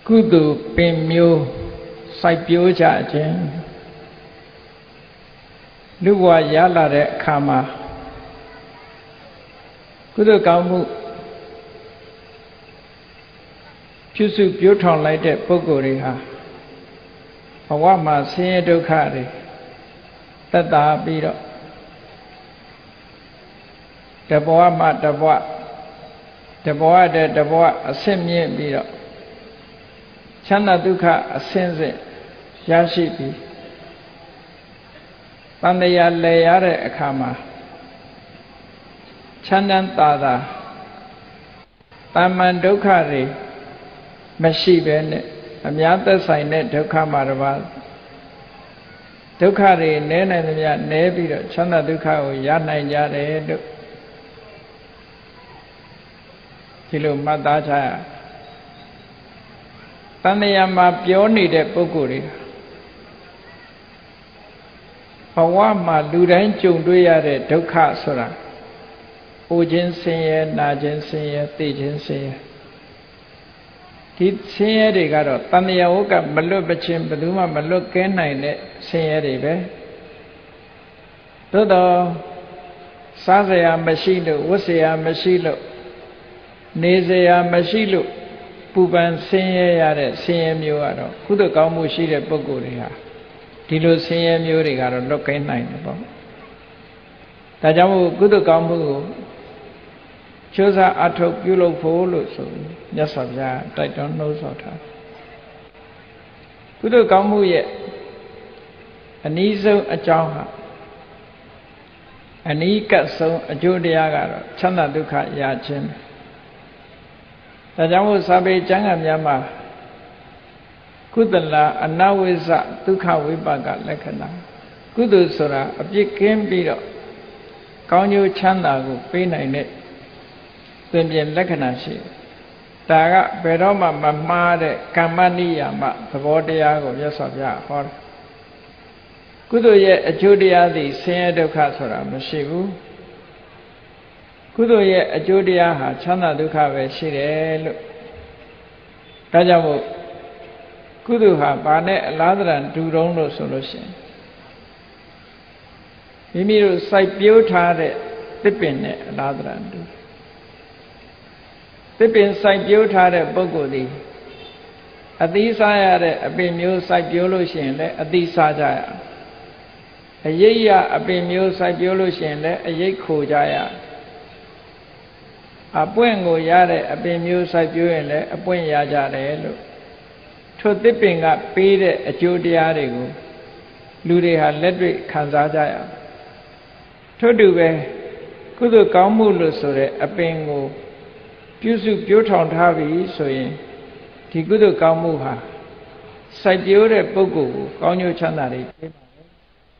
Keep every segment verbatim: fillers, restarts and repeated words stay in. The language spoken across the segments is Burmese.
ကုသိုလ်ပင်မျိုးစိုက်ပျိုးကြခြင်းလူဘဝရလာတဲ့အခါမှာကုသိုလ်ကောင်းမှုပြုစုပြောထောင်လိုက်တဲ့ပုဂ္ဂိုလ်တွေဟာဘဝမှာဆင်းရဲဒုက္ခတွေသက်သာပြီးတော့တဘဝမှတဘဝတဘဝတည်းတဘဝအဆင့်မြင့်ပြီးတော့ချမ်းသာဒုက္ခအဆင့်ဆင့်ရရှိပြီးတန်တရားလဲရတဲ့အခါမှာချမ်းသာသာသာတာမန်ဒုက္ခတွေမရှိဘဲနဲ့အများသက်ဆိုင်တဲ့ဒုက္ခမှာတပါးဒုက္ခတွေနည်းနိုင်သမျှနည်းပြီးတော့ချမ်းသာဒုက္ခကိုရနိုင်ကြတယ်လို့ဒီလိုမှတ်သားကြရတဏှာမှာပြောနေတဲ့ပုဂ္ဂိုလ်တွေဘဝမှာလူတိုင်းကြုံတွေ့ရတဲ့ဒုက္ခဆိုတာအိုခြင်းဆင်းရဲနာခြင်းဆင်းရဲသိခြင်းဆင်းရဲဒီဆင်းရဲတွေကတော့တဏှာဝကမလွတ်ပချင်းဘယ်သူမှမလွတ်ကဲနိုင်တဲ့ဆင်းရဲတွေပဲသို့တော့စားစရာမရှိလို့ဝတ်စရာမရှိလို့နေစရာမရှိလို့ပူပန်ဆင်းရဲရတဲ့ဆင်းရဲမျိုးကတော့ကုသိုလ်ကောင်းမှုရှိတဲ့ပုဂ္ဂိုလ်တွေဟာဒီလိုဆင်းရဲမျိုးတွေကတော့လွတ်ကဲနိုင်တယ်ပေါ့ဒါကြောင့်မို့ကုသိုလ်ကောင်းမှုကိုကြိုးစားအထောက်ပြုလုပ်ဖို့လို့ဆိုမြတ်စွာဘုရားတိုက်တွန်းနှိုးဆော်ထားကုသိုလ်ကောင်းမှုရဲ့အနည်းဆုံးအကြောင်းဟာအနီးကပ်ဆုံးအကျိုးတရားကတော့ချမ်းသာဒုက္ခရခြင်းဒါကြောင့်မို့စာပေကျမ်းဂန်များမှာကုသလအနဝိဇ္ဇဒုက္ခဝိပါကလက္ခဏာကုသိုလ်ဆိုတာအပြစ်ကင်းပြီးတော့ကောင်းကျိုးချမ်းသာကိုပေးနိုင်တဲ့သင်ပြင်လက္ခဏာရှိတယ်ဒါကဘယ်တော့မှမမှားတဲ့ကမ္မနိယာမသဘောတရားကိုမြတ်စွာဘုရားဟောတယ်ကုသိုလ်ရဲ့အကျိုးတရားသည်ဆင်းရဲဒုက္ခဆိုတာမရှိဘူးကုသိုလ်ရဲ့အကျိုးတရားဟာချမ်းသာဒုက္ခပဲရှိတယ်လို့ဒါကြောင့်မို့ကုသိုလ်ဟာဘာနဲ့အလားတရတူတုံးလို့ဆိုလို့ရှိရင်မိမိတို့စိုက်ပျိုးထားတဲ့သစ်ပင်နဲ့အလားတရတူသစ်ပင်စိုက်ပျိုးထားတဲ့ပုဂ္ဂိုလ်ဒီအသီးစားရတဲ့အပင်မျိုးစိုက်ပျိုးလို့ရှိရင်လည်းအသီးစားကြရအရိပ်ရအပင်မျိုးစိုက်ပျိုးလို့ရှိရင်လည်းအရိပ်ခိုကြရအပွင့်ကိုရတဲ့အပင်မျိုးစိုက်ပျိုးရင်လည်းအပွင့်ရကြတယ်လို့ထိုသစ်ပင်ကပေးတဲ့အကျိုးတရားတွေကိုလူတွေဟာလက်တွေ့ခံစားကြရထို့တူပဲကုသိုလ်ကောင်းမှုလို့ဆိုတဲ့အပင်ကိုပြုစုပြောထောင်ထားပြီဆိုရင်ဒီကုသိုလ်ကောင်းမှုဟာစိုက်ပျိုးတဲ့ပုဂ္ဂိုလ်ကိုကောင်းကျိုးချမ်းသာတွေပေးပါမယ်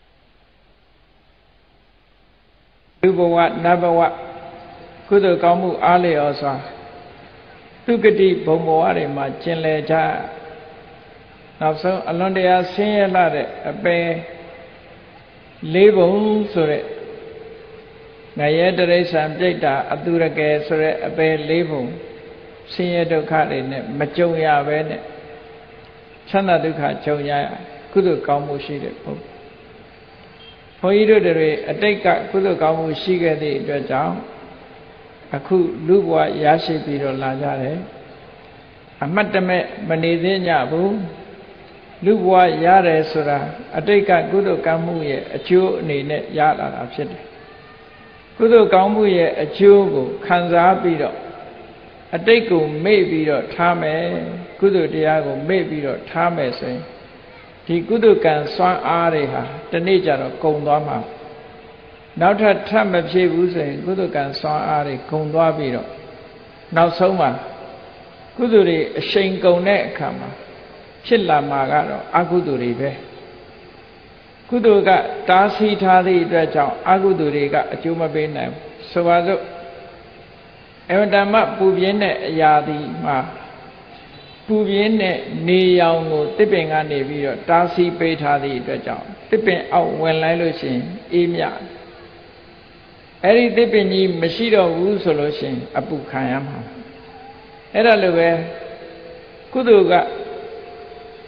လူဘဝနတ်ဘဝကုသိုလ်ကောင်းမှုအားလျော်စွာသူဂတိဘုံဘဝတွေမှာကျင်လည်ကြနောက်ဆုံးအလွန်တရာဆင်းရဲလာတဲ့အပယ်လေးဘုံဆိုတဲ့ငရဲတရိစ္ဆာန်ပြိတ္တာအတုရကယ်ဆိုတဲ့အပယ်လေးဘုံဆင်းရဲဒုက္ခတွေနဲ့မကြုံရဘဲနဲ့ချမ်းသာဒုက္ခကြုံရကုသိုလ်ကောင်းမှုရှိတဲ့ပုဂ္ဂိုလ်ဘုန်းကြီးတို့တွေအတိတ်ကကုသိုလ်ကောင်းမှုရှိခဲ့သည့်အတွက်ကြောင့်အခုလူဘဝရရှိပြီးတော့လာကြတယ်အမတ်တမဲ့မနေသေးကြဘူးလူဘဝရတယ်ဆိုတာအတိတ်ကကုသိုလ်ကောင်းမှုရဲ့အကျိုးအနေနဲ့ရလာတာဖြစ်တယ်ကုသိုလ်ကောင်းမှုရဲ့အကျိုးကိုခံစားပြီးတော့အတိတ်ကိုမေ့ပြီးတော့ထားမယ်ကုသိုလ်တရားကိုမေ့ပြီးတော့ထားမယ်ဆိုရင်ဒီကုသိုလ်ကံစွမ်းအားတွေဟာတနေ့ကျတော့ကုန်သွားမှာနောက်ထပ်ထပ်မဖြည့်ဘူးဆိုရင်ကုသိုလ်ကံစွမ်းအားတွေကုန်သွားပြီးတော့နောက်ဆုံးမှာကုသိုလ်တွေအရှိန်ကုန်တဲ့အခါမှာဖြစ်လာမှာကတော့အကုသိုလ်တွေပဲကုသိုလ်ကတားဆီးထားသည့်အတွက်ကြောင့်အကုသိုလ်တွေကအကျိုးမပေးနိုင်ဘူးဆိုပါစို့အဝတ္တမပူပြင်းတဲ့အရာဒီမှာပူပြင်းတဲ့နေရောင်ကိုတစ်ပင်ကနေပြီးတော့တားဆီးပေးထားသည့်အတွက်ကြောင့်တစ်ပင်အောက်ဝင်လိုက်လို့ရှိရင်အေးမြအဲ့ဒီတစ်ပင်ကြီးမရှိတော့ဘူးဆိုလို့ရှိရင်အပူခံရမှာအဲ့ဒါလိုပဲကုသိုလ်က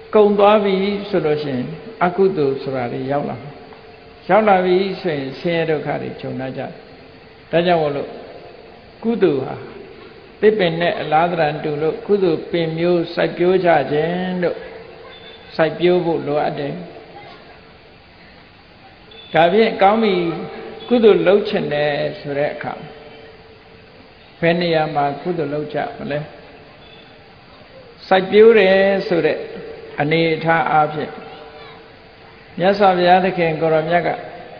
ကုံသွားပြီဆိုလို့ရှိရင်အကုသိုလ်ဆိုတာတွေရောက်လာရောက်လာပြီဆိုရင်ဆင်းရဲဒုက္ခတွေကြုံရကြတယ်ဒါကြောင့်မို့လို့ကုသိုလ်ဟာသစ်ပင်နဲ့အလားတန်တူလို့ကုသိုလ်ပင်မျိုးစိုက်ပျိုးကြခြင်းတို့စိုက်ပျိုးဖို့လိုအပ်တယ်ဒါဖြင့်ကောင်းပြီကုသိုလ်လုပ်ချင်တယ်ဆိုတဲ့အခါဘယ်နေရာမှာကုသိုလ်လုပ်ကြမလဲစိုက်ပျိုးတယ်ဆိုတဲ့အနေအထားအားဖြင့်မြတ်စွာဘုရားသခင်ကိုရောမြတ်က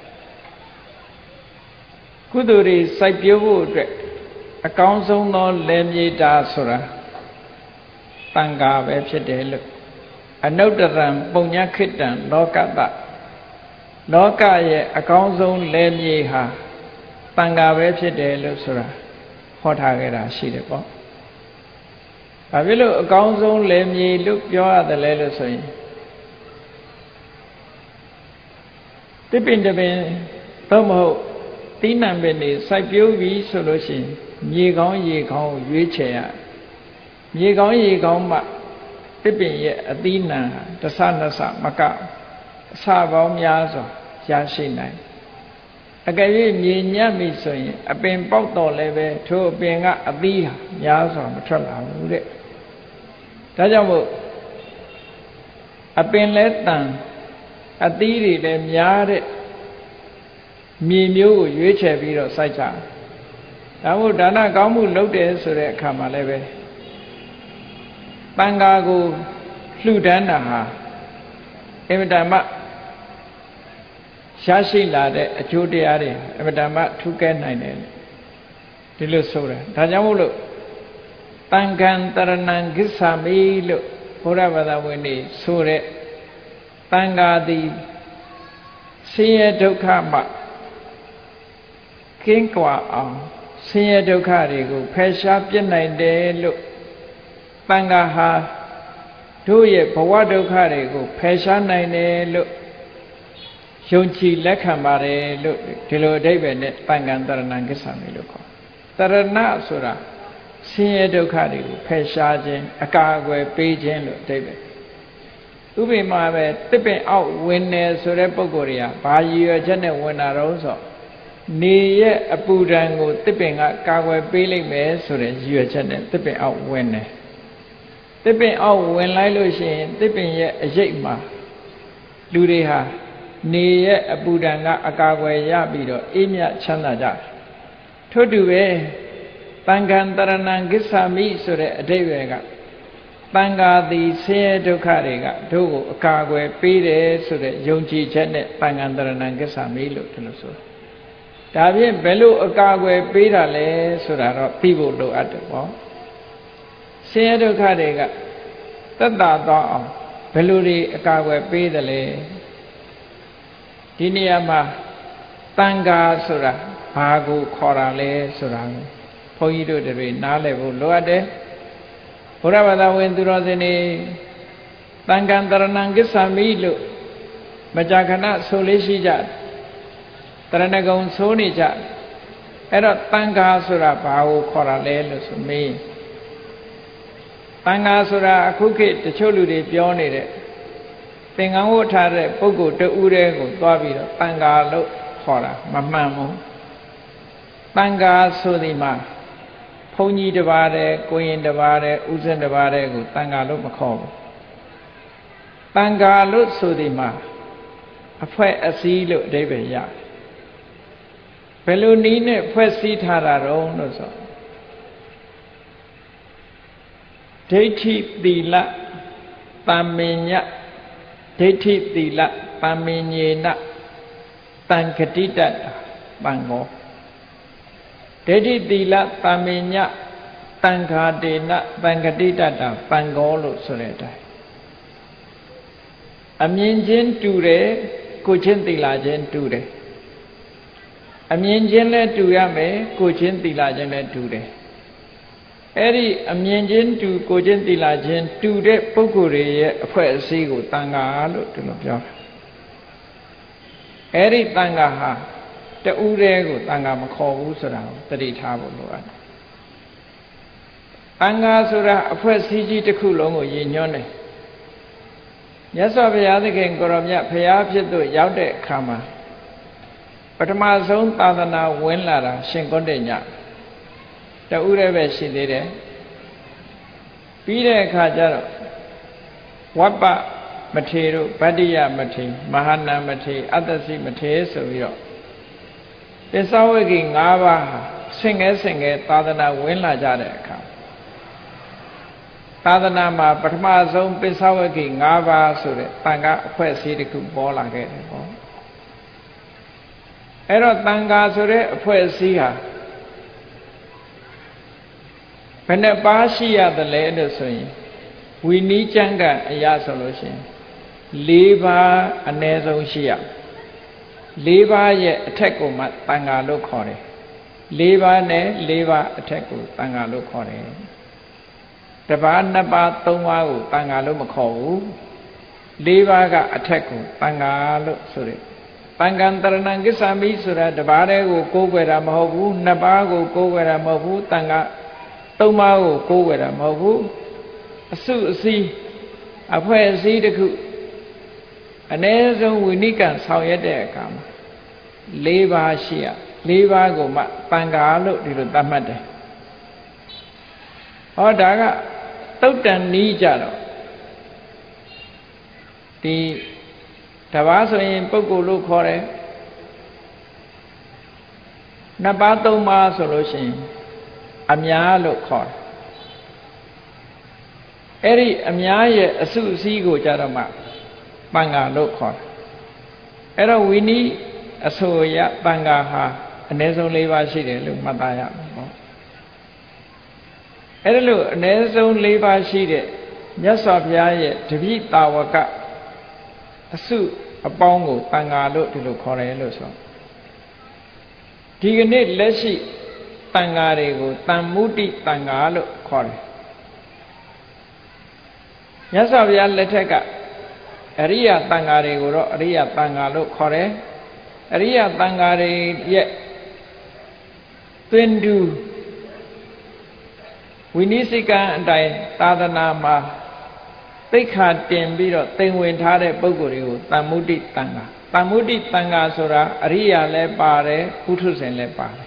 ကုသိုလ်တွေစိုက်ပျိုးဖို့အတွက်အကောင်းဆုံးသောလယ်မြေတာဆိုတာတန်ခါပဲဖြစ်တယ်လို့အနုတ္တရံပုညခိတံလောကတ္တလောကရဲ့အကောင်းဆုံးလယ်မြေဟာတန်ခါပဲဖြစ်တယ်လို့ဆိုတာဟောထားခဲ့တာရှိတယ်ပေါ့။ဘာဖြစ်လို့အကောင်းဆုံးလယ်မြေလို့ပြောရတယ်လဲလို့ဆိုရင်သစ်ပင်တစ်ပင်တော့မဟုတ်သီးနှံပင်တွေစိုက်ပျိုးပြီးဆိုလို့ရှိရင်မြေကောင်းရေကောင်းရွေးချယ်ရမြေကောင်းရေကောင်းမှသစ်ပင်ရဲ့အသီးနှံဟာတဆနှစ်ဆမကအဆပေါင်းများစွာရရှိနိုင်အကယ်၍မြေညံ့ပြီဆိုရင်အပင်ပေါက်တော့လည်းပဲထိုအပင်ကအသီးဟာများစွာမထွက်လာဘူးတဲ့ဒါကြောင့်မို့အပင်လဲတန်အသီးတွေလည်းများတဲ့မြေမျိုးကိုရွေးချယ်ပြီးတော့စိုက်ကြဒါမို့ဒါနကောင်းမှုလုပ်တယ်ဆိုတဲ့အခါမှာလည်းပဲတန်ခါကိုလှူဒန်းတာဟာအမတမရရှိလာတဲ့အကျိုးတရားတွေအမတမထူးကဲနိုင်တယ်ဒီလိုဆိုတာဒါကြောင့်မို့လို့တန်ခံတရဏံကိစ္ဆာမိလို့ဘုရားဘာသာဝင်တွေဆိုတဲ့တန်ခါသည်ဆင်းရဲဒုက္ခမှကင်းကွာအောင်ဆင်းရဲဒုက္ခတွေကိုဖယ်ရှားပြစ်နိုင်တယ်လို့တန်ခါဟာတို့ရဲ့ဘဝဒုက္ခတွေကိုဖယ်ရှားနိုင်တယ်လို့ယုံကြည်လက်ခံပါတယ်လို့ဒီလိုအဓိပ္ပာယ်နဲ့တန်ခံတရဏံကိစ္ဆာမိလို့ခေါ်တရဏဆိုတာဆင်းရဲဒုက္ခတွေကိုဖယ်ရှားခြင်းအကာအကွယ်ပေးခြင်းလို့အဓိပ္ပာယ်ဥပမာပဲတစ်ပင်အောက်ဝင်နေဆိုတဲ့ပုံကိုယ်တွေကဘာရည်ရွယ်ချက်နဲ့ဝင်တာတော့ဆိုနေရဲ့အပူဒဏ်ကိုတစ်ပင်ကကာကွယ်ပေးလိုက်မယ်ဆိုတဲ့ရည်ရွယ်ချက်နဲ့တစ်ပင်အောက်ဝင်တယ်တစ်ပင်အောက်ဝင်လိုက်လို့ရှိရင်တစ်ပင်ရဲ့အရိပ်မှာလူတွေဟာနေရဲ့အပူဒဏ်ကအကာအကွယ်ရပြီးတော့အေးမြချမ်းသာကြထို့တူပဲတန်ခံတရဏံကိစ္ဆာမိဆိုတဲ့အဓိပ္ပာယ်ကတန်ခါသည်ဆင်းရဲဒုက္ခတွေကတို့ကိုအကာအကွယ်ပေးတယ်ဆိုတဲ့ယုံကြည်ချက်နဲ့တန်ခံတရဏံကိစ္ဆာမိလို့ဒီလိုဆိုတာဒါဖြင့်ဘယ်လိုအကာအကွယ်ပေးတာလဲဆိုတာတော့သိဖို့လိုအပ်တယ်ပေါ့ဆင်းရဲဒုက္ခတွေကသက်သာသွားအောင်ဘယ်လိုတွေအကာအကွယ်ပေးတယ်လဲဒီနေရာမှာတန်ခါဆိုတာဘာကိုခေါ်တာလဲဆိုတာဘုန်းကြီးတို့တွေနားလည်ဖို့လိုအပ်တယ်ဘုရားဘာသာဝင်သူတော်စင်တွေတန်ခံတရဏံကိစ္ဆာမိလို့မကြာခဏဆိုလေးရှိကြတရဏဂုံဆိုနေကြအဲ့တော့တန်ခါဆိုတာဘာကိုခေါ်တာလဲလို့ဆိုမေးတန်ခါဆိုတာအခုခေတ်တချို့လူတွေပြောနေတဲ့သင်္ကန်းဝတ်ထားတဲ့ပုဂ္ဂိုလ်တဦးတည်းကိုသွားပြီးတော့တန်ခါလို့ခေါ်တာမမှန်ဘူးတန်ခါဆိုဒီမှာဘုန်းကြီးတစ်ပါးတည်းကိုရင်တစ်ပါးတည်းဥစဉ်တစ်ပါးတည်းကိုတန်ခါလို့မခေါ်ဘူးတန်ခါလို့ဆိုဒီမှာအဖွဲ့အစည်းလို့အဓိပ္ပာယ်ရဘယ်လိုနည်းနဲ့ဖွဲ့စည်းထားတာတော့လို့ဆိုဒိဋ္ဌိသီလတမ္မညဒိဋ္ဌိသီလတမ္မညေနတံခတိတ္တပံဃောဒိဋ္ဌိသီလတမ္မညတံခါတေနတံခတိတ္တပံဃောလို့ဆိုတဲ့အတိုင်းအမြင်ချင်းတူတယ်ကိုချင်းသီလချင်းတူတယ်အမြင်ချင်းလည်းတူရမယ်ကိုချင်းသီလချင်းလည်းတူတယ်အဲ့ဒီအမြင်ချင်းတူကိုချင်းသီလချင်းတူတဲ့ပုဂ္ဂိုလ်တွေရဲ့အဖွဲ့အစည်းကိုတန်ခါလို့ဒီလိုပြောတာအဲ့ဒီတန်ခါဟာတူတဲ့ကိုတန်ခါမခေါ်ဘူးဆိုတာကိုသတိထားဖို့လိုအပ်တယ်တန်ခါဆိုတာအဖွဲ့အစည်းကြီးတစ်ခုလုံးကိုရည်ညွှန်းတယ်မြတ်စွာဘုရားသခင်ကိုရောမြတ်ဘုရားဖြစ်သူရောက်တဲ့အခါမှာပထမဆုံးသာသနာဝင်လာတာရှင်ကွန်းတေညတဦးတည်းပဲရှိသေးတယ်ပြီးတဲ့အခါကျတော့ဝပ္ပမထေတို့ဗတ္တိယမထေမဟာနာမထေအတ္တစီမထေဆိုပြီးတော့ပစ္စဝဂီ၅ပါးဆင့်ငယ်ဆင့်ငယ်သာသနာဝင်လာကြတဲ့အခါသာသနာမှာပထမဆုံးပစ္စဝဂီ၅ပါးဆိုတဲ့တန်ခါအဖွဲ့အစည်းတစ်ခုပေါ်လာခဲ့တယ်ပေါ့အဲ့တော့တန်ခါဆိုတဲ့အဖွဲ့အစည်းဟာဘယ်နှပါးရှိရတယ်လဲလို့ဆိုရင်ဝီနီးကျမ်းကအရာဆိုလို့ရှိရင်၄ပါးအ ਨੇ ဆုံးရှိရ၄ပါးရဲ့အထက်ကိုမှတန်ခါလို့ခေါ်တယ်၄ပါးနဲ့၄ပါးအထက်ကိုတန်ခါလို့ခေါ်တယ်တပါးနှစ်ပါးသုံးပါးကိုတန်ခါလို့မခေါ်ဘူး၄ပါးကအထက်ကိုတန်ခါလို့ဆိုတယ်တန်ခန္တရဏံကိစ္ဆာမိဆိုတာတပါးတည်းကိုကိုးကွယ်တာမဟုတ်ဘူးနှစ်ပါးကိုကိုးကွယ်တာမဟုတ်ဘူးတန်ခါသုံးပါးကိုကိုးကွယ်တာမဟုတ်ဘူးအစုအစည်းအဖွဲ့အစည်းတစ်ခုအ ਨੇ ဆုံးဝိနိကံဆောင်ရွက်တဲ့အခါမှာ၄ပါးရှိရ၄ပါးကိုမှတန်ခါလို့ဒီလိုသတ်မှတ်တယ်ဟောဒါကတုတ်တန်နီးကြတော့ဒီတပါးဆိုရင်ပုဂ္ဂိုလ်လို့ခေါ်တယ်နှစ်ပါးသုံးပါးဆိုလို့ရှိရင်အများလို့ခေါ်တယ်အဲ့ဒီအများရဲ့အစုအစည်းကိုကြတော့မှတန်ခါလို့ခေါ်တယ်အဲ့တော့ဝီနီးအဆိုရတန်ခါဟာအ ਨੇ ဆုံး၄ပါးရှိတယ်လို့မှတ်သားရမှာပေါ့အဲ့ဒါလို့အ ਨੇ ဆုံး၄ပါးရှိတဲ့မြတ်စွာဘုရားရဲ့တပိတာဝကအစုအပေါင်းကိုတန်ခါလို့ဒီလိုခေါ်တယ်လို့ဆိုဒီကနေ့လက်ရှိတန်ခါတွေကိုတန်မုတိတန်ခါလို့ခေါ်တယ်မြတ်စွာဘုရားလက်ထက်ကအရိယတန်ခါတွေကိုတော့အရိယတန်ခါလို့ခေါ်တယ်အရိယတန်ခါတွေရဲ့သွင်တူဝိနည်းစိကံအတိုင်းသာသနာမှာသိက္ခာတင်ပြီးတော့သင်ဝင်ထားတဲ့ပုဂ္ဂိုလ်တွေကိုတန်မုတိတန်ခါတန်မုတိတန်ခါဆိုတာအရိယာလည်းပါတယ်ပုထုဇဉ်လည်းပါတယ်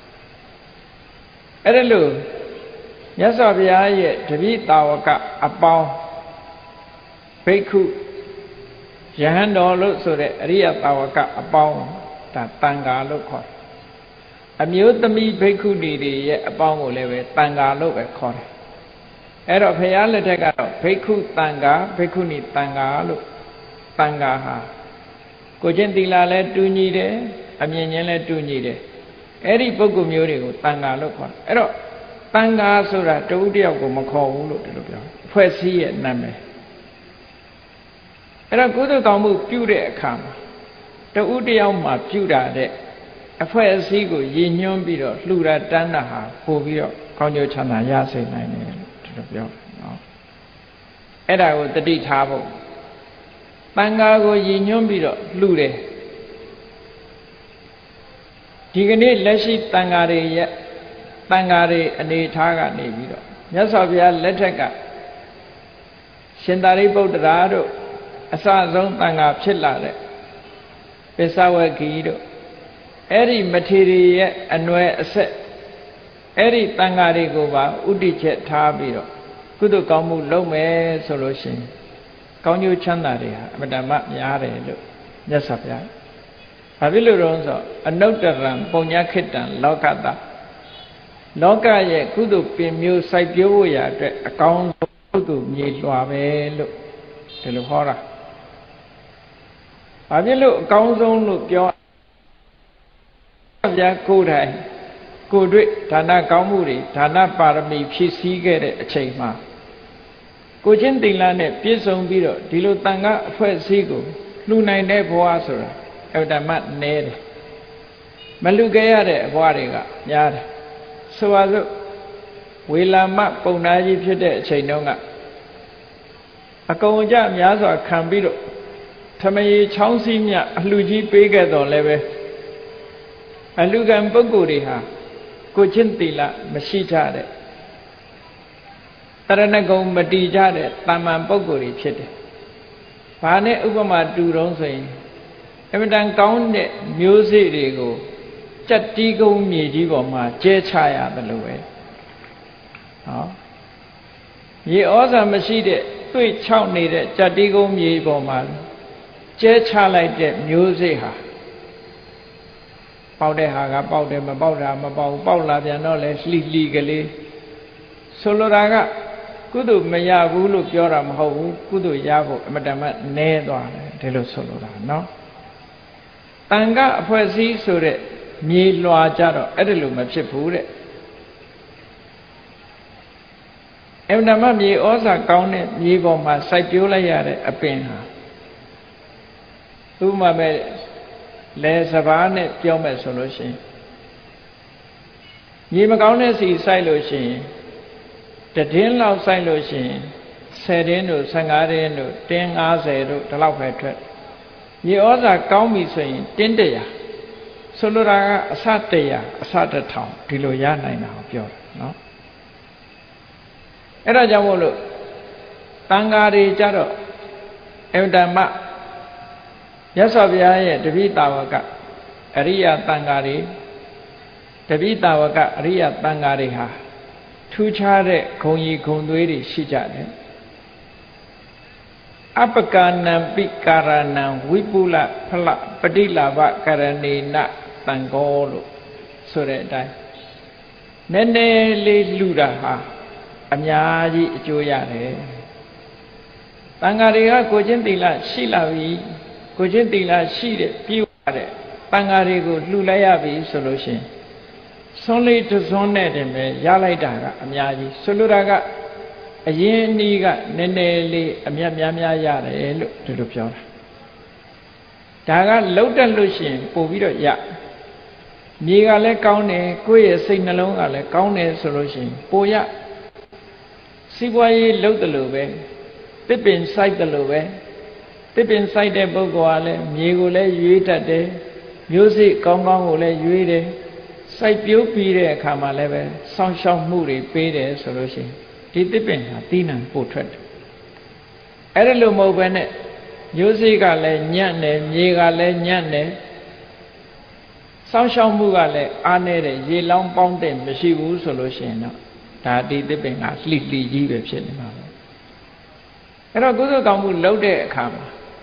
အဲ့ဒါလို့မြတ်စွာဘုရားရဲ့တပိတာဝကအပေါင်းဘိက္ခုယဟန်တော်လို့ဆိုတဲ့အရိယတာဝကအပေါင်းဒါတန်ခါလို့ခေါ်တယ်အမျိုးသမီးဘိက္ခုနီတွေရဲ့အပေါင်းကိုလည်းပဲတန်ခါလို့ပဲခေါ်တယ်အဲ့တော့ဘုရားလက်ထက်ကတော့ဘိက္ခုတန်ခါဘိက္ခုနီတန်ခါလို့တန်ခါဟာကိုချင်းသီလလည်းတူညီတယ်အမြင်ချင်းလည်းတူညီတယ်အဲ့ဒီပုဂ္ဂိုလ်မျိုးတွေကိုတန်ခါလို့ခေါ်တယ်အဲ့တော့တန်ခါဆိုတာတဦးတယောက်ကိုမခေါ်ဘူးလို့ဒီလိုပြောဖွဲ့စည်းရဲ့နာမည်အဲ့တော့ကုသိုလ်ကောင်းမှုပြုတဲ့အခါမှာတဦးတယောက်မှပြုတာတဲ့အဖွဲ့အစည်းကိုရည်ညွှန်းပြီးတော့လှူတာတန်းတာဟာပို့ပြီးတော့ကောင်းကျိုးချမ်းသာရစေနိုင်တယ်ဒီလိုပြောနော်အဲ့ဒါကိုတတိထားဖို့တန်ခါကိုရည်ညွှန်းပြီးတော့လှူတယ်ဒီကနေ့လက်ရှိတန်ခါတွေရဲ့တန်ခါတွေအနေထားကနေပြီးတော့မြတ်စွာဘုရားလက်ထက်ကရှင်သာရိပုတ္တရာတို့အစဆုံးတန်ခါဖြစ်လာတဲ့ပစ္စဝဂီတို့အဲ့ဒီမထေရရဲ့အနွယ်အဆက်အဲ့ဒီတန်ခါတွေကိုပါဥတည်ချက်ထားပြီးတော့ကုသိုလ်ကောင်းမှုလုပ်မယ်ဆိုလို့ရှိရင်ကောင်းကျိုးချမ်းသာတွေဟာအမတ္တမများတယ်လို့မြတ်စွာဘုရားဘာဖြစ်လို့လဲဆိုအနုတ္တရံပုံညခိတံလောကတလောကရဲ့ကုသိုလ်ပင်မျိုးစိုက်ပျိုးဖို့ရာအတွက်အကောင်းဆုံးကုသိုလ်မြေလွှာပဲလို့ဒီလိုဟောတာဘာဖြစ်လို့အကောင်းဆုံးလို့ပြောဘုရားကိုယ်တိုင်ကိုယ်တွေ့ဒါနကောင်းမှုတွေဒါနပါရမီဖြည့်ဆည်းခဲ့တဲ့အချိန်မှာကိုချင်းသီလနဲ့ပြည့်စုံပြီးတော့ဒီလိုတန်ခါအဖွဲ့အစည်းကိုလှူနိုင်တဲ့ဘဝဆိုတာအဝတ္တမနည်းတယ်မလှူခဲ့ရတဲ့ဘဝတွေကများတယ်ဆိုပါစို့ဝေလာမပုံနာကြီးဖြစ်တဲ့အချိန်တုန်းကအကုန်အကျများစွာခံပြီးတော့ထမရေချောင်းစည်းမြအလှကြီးပေးခဲ့တော်လည်းပဲအလှကံပုဂ္ဂိုလ်တွေဟာကိုချင်းသီလမရှိကြတဲ့တရဏဂုံမတည်ကြတဲ့တာမန်ပုဂ္ဂိုလ်တွေဖြစ်တယ်ဘာနဲ့ဥပမာတူတုံးဆိုရင်အမှန်တန်ကောင်းတဲ့မျိုးစေ့တွေကိုကြက်တီးကုန်းမြေကြီးပေါ်မှာကျဲချရတယ်လို့ပဲဟောရေဩဇာမရှိတဲ့တွေ့ချောက်နေတဲ့ကြက်တီးကုန်းမြေပေါ်မှာကျဲချလိုက်တဲ့မျိုးစေ့ဟာပေါက်တဲ့ဟာကပေါက်တယ်မပေါက်တာမပေါက်ပေါက်လာပြန်တော့လဲလှီလှီကလေးဆိုလိုတာကကုသိုလ်မရဘူးလို့ပြောတာမဟုတ်ဘူးကုသိုလ်ရဖို့အမတမနည်းသွားတယ်ဒီလိုဆိုလိုတာနော်တန်ခအဖွဲ့အစည်းဆိုတဲ့မြေလွှာကြတော့အဲ့ဒါလိုမဖြစ်ဘူးတဲ့အမတမမြေဩဇာကောင်းတဲ့မြေပေါ်မှာစိုက်ပျိုးလိုက်ရတဲ့အပင်ဟာဥပမာပဲလဲစဘာနဲ့ပြောမယ်ဆိုလို့ရှိရင်မြေမကောင်းတဲ့စီစိုက်လို့ရှိရင်တတင်းလောက်စိုက်လို့ရှိရင်ဆယ်တင်းတို့ဆယ်ငါးတင်းတို့တင်းငါးဆယ်တို့ဒီလောက်ပဲထွက်မြေဩဇာကောင်းပြီဆိုရင်တင်းတရာဆိုလိုတာကအစတရာအစတစ်ထောင်ဒီလိုရနိုင်တာကိုပြောတာနော်အဲ့ဒါကြောင့်မို့လို့တန်ဃာတွေကြတော့အဝတ္တမမြတ်စွာဘုရားရဲ့တပိတာဝကအရိယတန်ဃာတွေတပိတာဝကအရိယတန်ဃာတွေဟာထူးခြားတဲ့ဂုံကြီးဂုံသွေးတွေရှိကြတယ်အပကာနံပိကာရဏံဝိပုလဖလပတိလာဘကရဏေနတန်ကောလို့ဆိုတဲ့အတိုင်းနည်းနည်းလေးလှူတာဟာအများကြီးအကျိုးရတယ်တန်ဃာတွေကကိုချင်းသီလရှိလာပြီကိုချင်းသီလရှိတဲ့ပြည့်ဝတဲ့တန်ဃာတွေကိုလှူလိုက်ရပြီဆိုလို့ရှိရင်စွန်းလေးတစ်စွန်းနဲ့တင်ပဲရလိုက်တာကအများကြီးဆိုလိုတာကအရင်အနည်းကနည်းနည်းလေးအမြတ်များများရတယ်လို့ဒီလိုပြောတာဒါကလှုပ်တက်လို့ရှိရင်ပို့ပြီးတော့ရမြေကလည်းကောင်းတယ်ကိုယ့်ရဲ့စိတ်နှလုံးကလည်းကောင်းတယ်ဆိုလို့ရှိရင်ပို့ရစီးပွားရေးလှုပ်တယ်လို့ပဲတစ်ပင်စိုက်တယ်လို့ပဲတစ်ပင်စိုက်တဲ့ပုဂ္ဂိုလ်ကလည်းမြေကိုလည်းရွေးတတ်တယ်မျိုးစိကောင်းကောင်းကိုလည်းရွေးတယ်စိုက်ပျိုးပြီးတဲ့အခါမှာလည်းပဲစောင့်ရှောက်မှုတွေပေးတယ်ဆိုလို့ရှိရင်ဒီတစ်ပင်ဟာသီးနှံပို့ထွက်တယ်အဲ့ဒါလိုမဟုတ်ဘဲနဲ့မျိုးစိကလည်းညံ့တယ်မြေကလည်းညံ့တယ်စောင့်ရှောက်မှုကလည်းအားနည်းတယ်ရေလောင်းပေါင်းတဲ့မရှိဘူးဆိုလို့ရှိရင်တော့ဒါဒီတစ်ပင်ကလှိလှိကြီးပဲဖြစ်နေမှာပဲအဲ့တော့ကုသိုလ်ကောင်းမှုလုပ်တဲ့အခါမှာ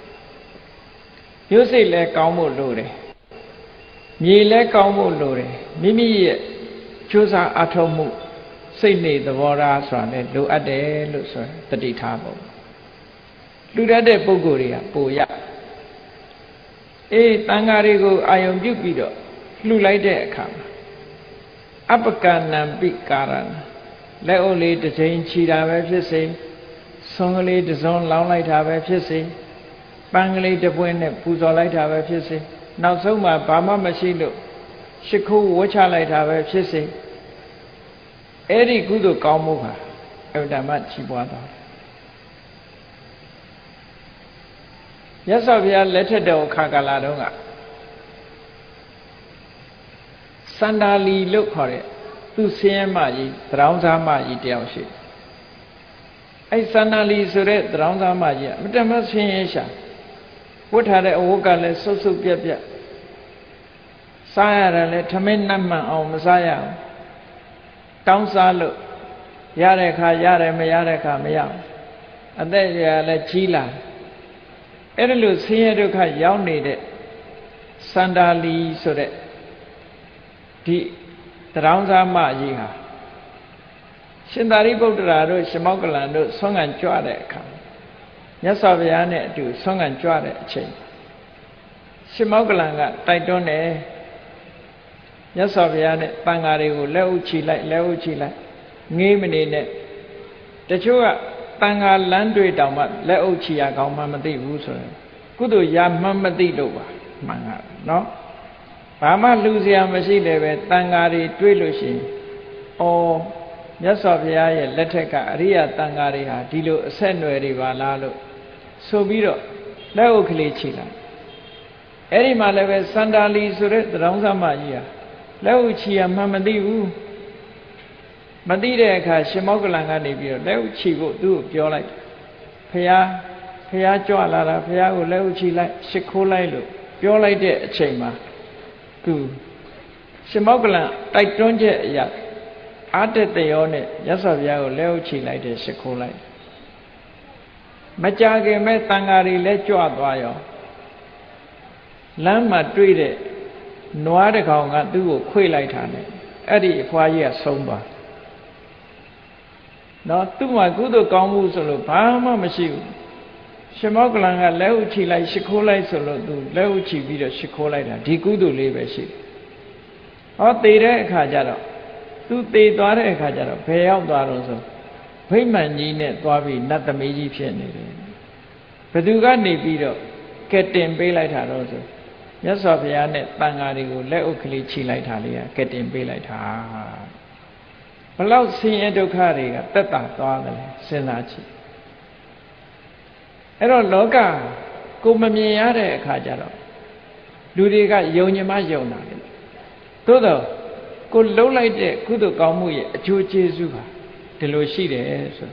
မျိုးစိလည်းကောင်းဖို့လိုတယ်မြေလည်းကောင်းဖို့လိုတယ်မိမိရဲ့ကြိုးစားအထောက်မှုစိတ်နေသဘောထားဆိုတာလည်းလိုအပ်တယ်လို့ဆိုတတိထားဖို့လူတတ်တဲ့ပုဂ္ဂိုလ်တွေကပိုရအေးတန်ဃာတွေကိုအာယုံပြုပြီးတော့လှူလိုက်တဲ့အခါမှာအပကနံပိကာရဏလက်အုပ်လေးတစ်ချိန်ခြိတာပဲဖြစ်စေဆွန်ကလေးတစ်စုံလောင်းလိုက်တာပဲဖြစ်စေပန်းကလေးတစ်ပွင့်နဲ့ပူဇော်လိုက်တာပဲဖြစ်စေနောက်ဆုံးမှာဘာမှမရှိလို့ရှ िख ိုးဝှချလိုက်တာပဲဖြစ်စေအဲ့ဒီကုသိုလ်ကောင်းမှုဟာအဝတ္တမချီးပွားတော်မြတ်စွာဘုရားလက်ထက်တော်ခါကာလတုန်းကစန္ဒာလီလို့ခေါ်တဲ့သူဆင်းရဲမကြီးသရောင်းစားမကြီးတယောက်ရှိအဲ့စန္ဒာလီဆိုတဲ့သရောင်းစားမကြီးအမတမဆင်းရဲရှာဝတ်ထားတဲ့အဝတ်ကလည်းဆုပ်ဆုပ်ပြက်ပြက်စားရတယ်လည်းထမင်းနတ်မှန်အောင်မစားရအောင်တောင်းစားလို့ရတဲ့ခါရတယ်မရတဲ့ခါမရအောင်အသက်ရလည်းကြီးလာအဲ့ဒါလို့ဆင်းရဲဒုက္ခရောက်နေတဲ့စန္ဒာလီဆိုတဲ့ဒီတရောင်းစားမကြီးဟာရှင်သာရိပုတ္တရာတို့ရှမောက္ကလန်တို့ဆွမ်းခံကြွတဲ့အခါမြတ်စွာဘုရားနဲ့အတူဆွမ်းခံကြွတဲ့အချိန်ရှမောက္ကလန်ကတိုက်တွန်းတယ်မြတ်စွာဘုရားနဲ့တန်ဃာတွေကိုလက်ဥချီလိုက်လက်ဥချီလိုက်ငေးမနေနဲ့တချို့ကတန်ဃာလမ်းတွေတောင်မှလက်ဥချီရကောင်းမှမသိဘူးဆိုရင်ကုသိုလ်ရမှမသိလို့ပါမှန်တာနော်ဘာမှလူစရာမရှိလည်းပဲတန်ဃာတွေတွေးလို့ရှိရင်အော်မြတ်စွာဘုရားရဲ့လက်ထက်ကအရိယတန်ဃာတွေဟာဒီလိုအဆက်အနွယ်တွေပါလားလို့ဆိုပြီးတော့လက်ဥကလေးချီလိုက်အဲ့ဒီမှာလည်းပဲစန္ဒာလီဆိုတဲ့သရောင်းစားမကြီးဟာလက်ဥချီရမှမသိဘူးမသိတဲ့အခါရှင်မောက္ကလန်ကနေပြီးတော့လက်ဥချီဖို့သူ့ကိုပြောလိုက်ဖရာဖះကြွလာတာဖះကိုလက်ဥချီလိုက်ရှ िख ိုးလိုက်လို့ပြောလိုက်တဲ့အချိန်မှာသူရှင်မောကလန်တိုက်တွန်းချက်အရာအာတတရောနဲ့ရသော်ဘုရားကိုလက်ဥချီလိုက်တယ်ရှ िख ိုးလိုက်မကြခင်မဲ့တန်ဃာတွေလည်းကြွသွားရောလမ်းမှာတွေ့တဲ့နွားတစ်ကောင်ကသူ့ကိုခွေလိုက်တာနဲ့အဲ့ဒီအဖွားကြီးကဆုံးသွားနော်သူ့မှာကုသိုလ်ကောင်းမှုဆိုလို့ဘာမှမရှိဘူးရှင်မောကလန်ကလက်ဥချီလိုက်ရှ िख ိုးလိုက်ဆိုလို့သူလက်ဥချီပြီးတော့ရှ िख ိုးလိုက်တာဒီကုသိုလ်လေးပဲရှိတယ်ဟောတည်တဲ့အခါကျတော့သူတည်သွားတဲ့အခါကျတော့ဘယ်ရောက်သွားတော့ဆိုဗိမာန်ကြီးနဲ့သွားပြီးနတ်သမီးကြီးဖြစ်နေတယ်ဘသူကနေပြီးတော့ကဲတင်ပေးလိုက်တာတော့ဆိုမြတ်စွာဘုရားနဲ့တန်ဃာတွေကိုလက်ဥကလေးခြိလိုက်တာလေးကကဲတင်ပေးလိုက်တာဘလောက်ဆင်းရဲဒုက္ခတွေကတက်တာသွားတယ်စဉ်းစားကြည့်အဲ့တော့လောကကိုမမြင်ရတဲ့အခါကျတော့လူတွေကယုံညင်မှယုံတာလေသို့တော့ကိုလှုပ်လိုက်တဲ့ကုသိုလ်ကောင်းမှုရဲ့အကျိုးကျေးဇူးဟာဒီလိုရှိတယ်ဆို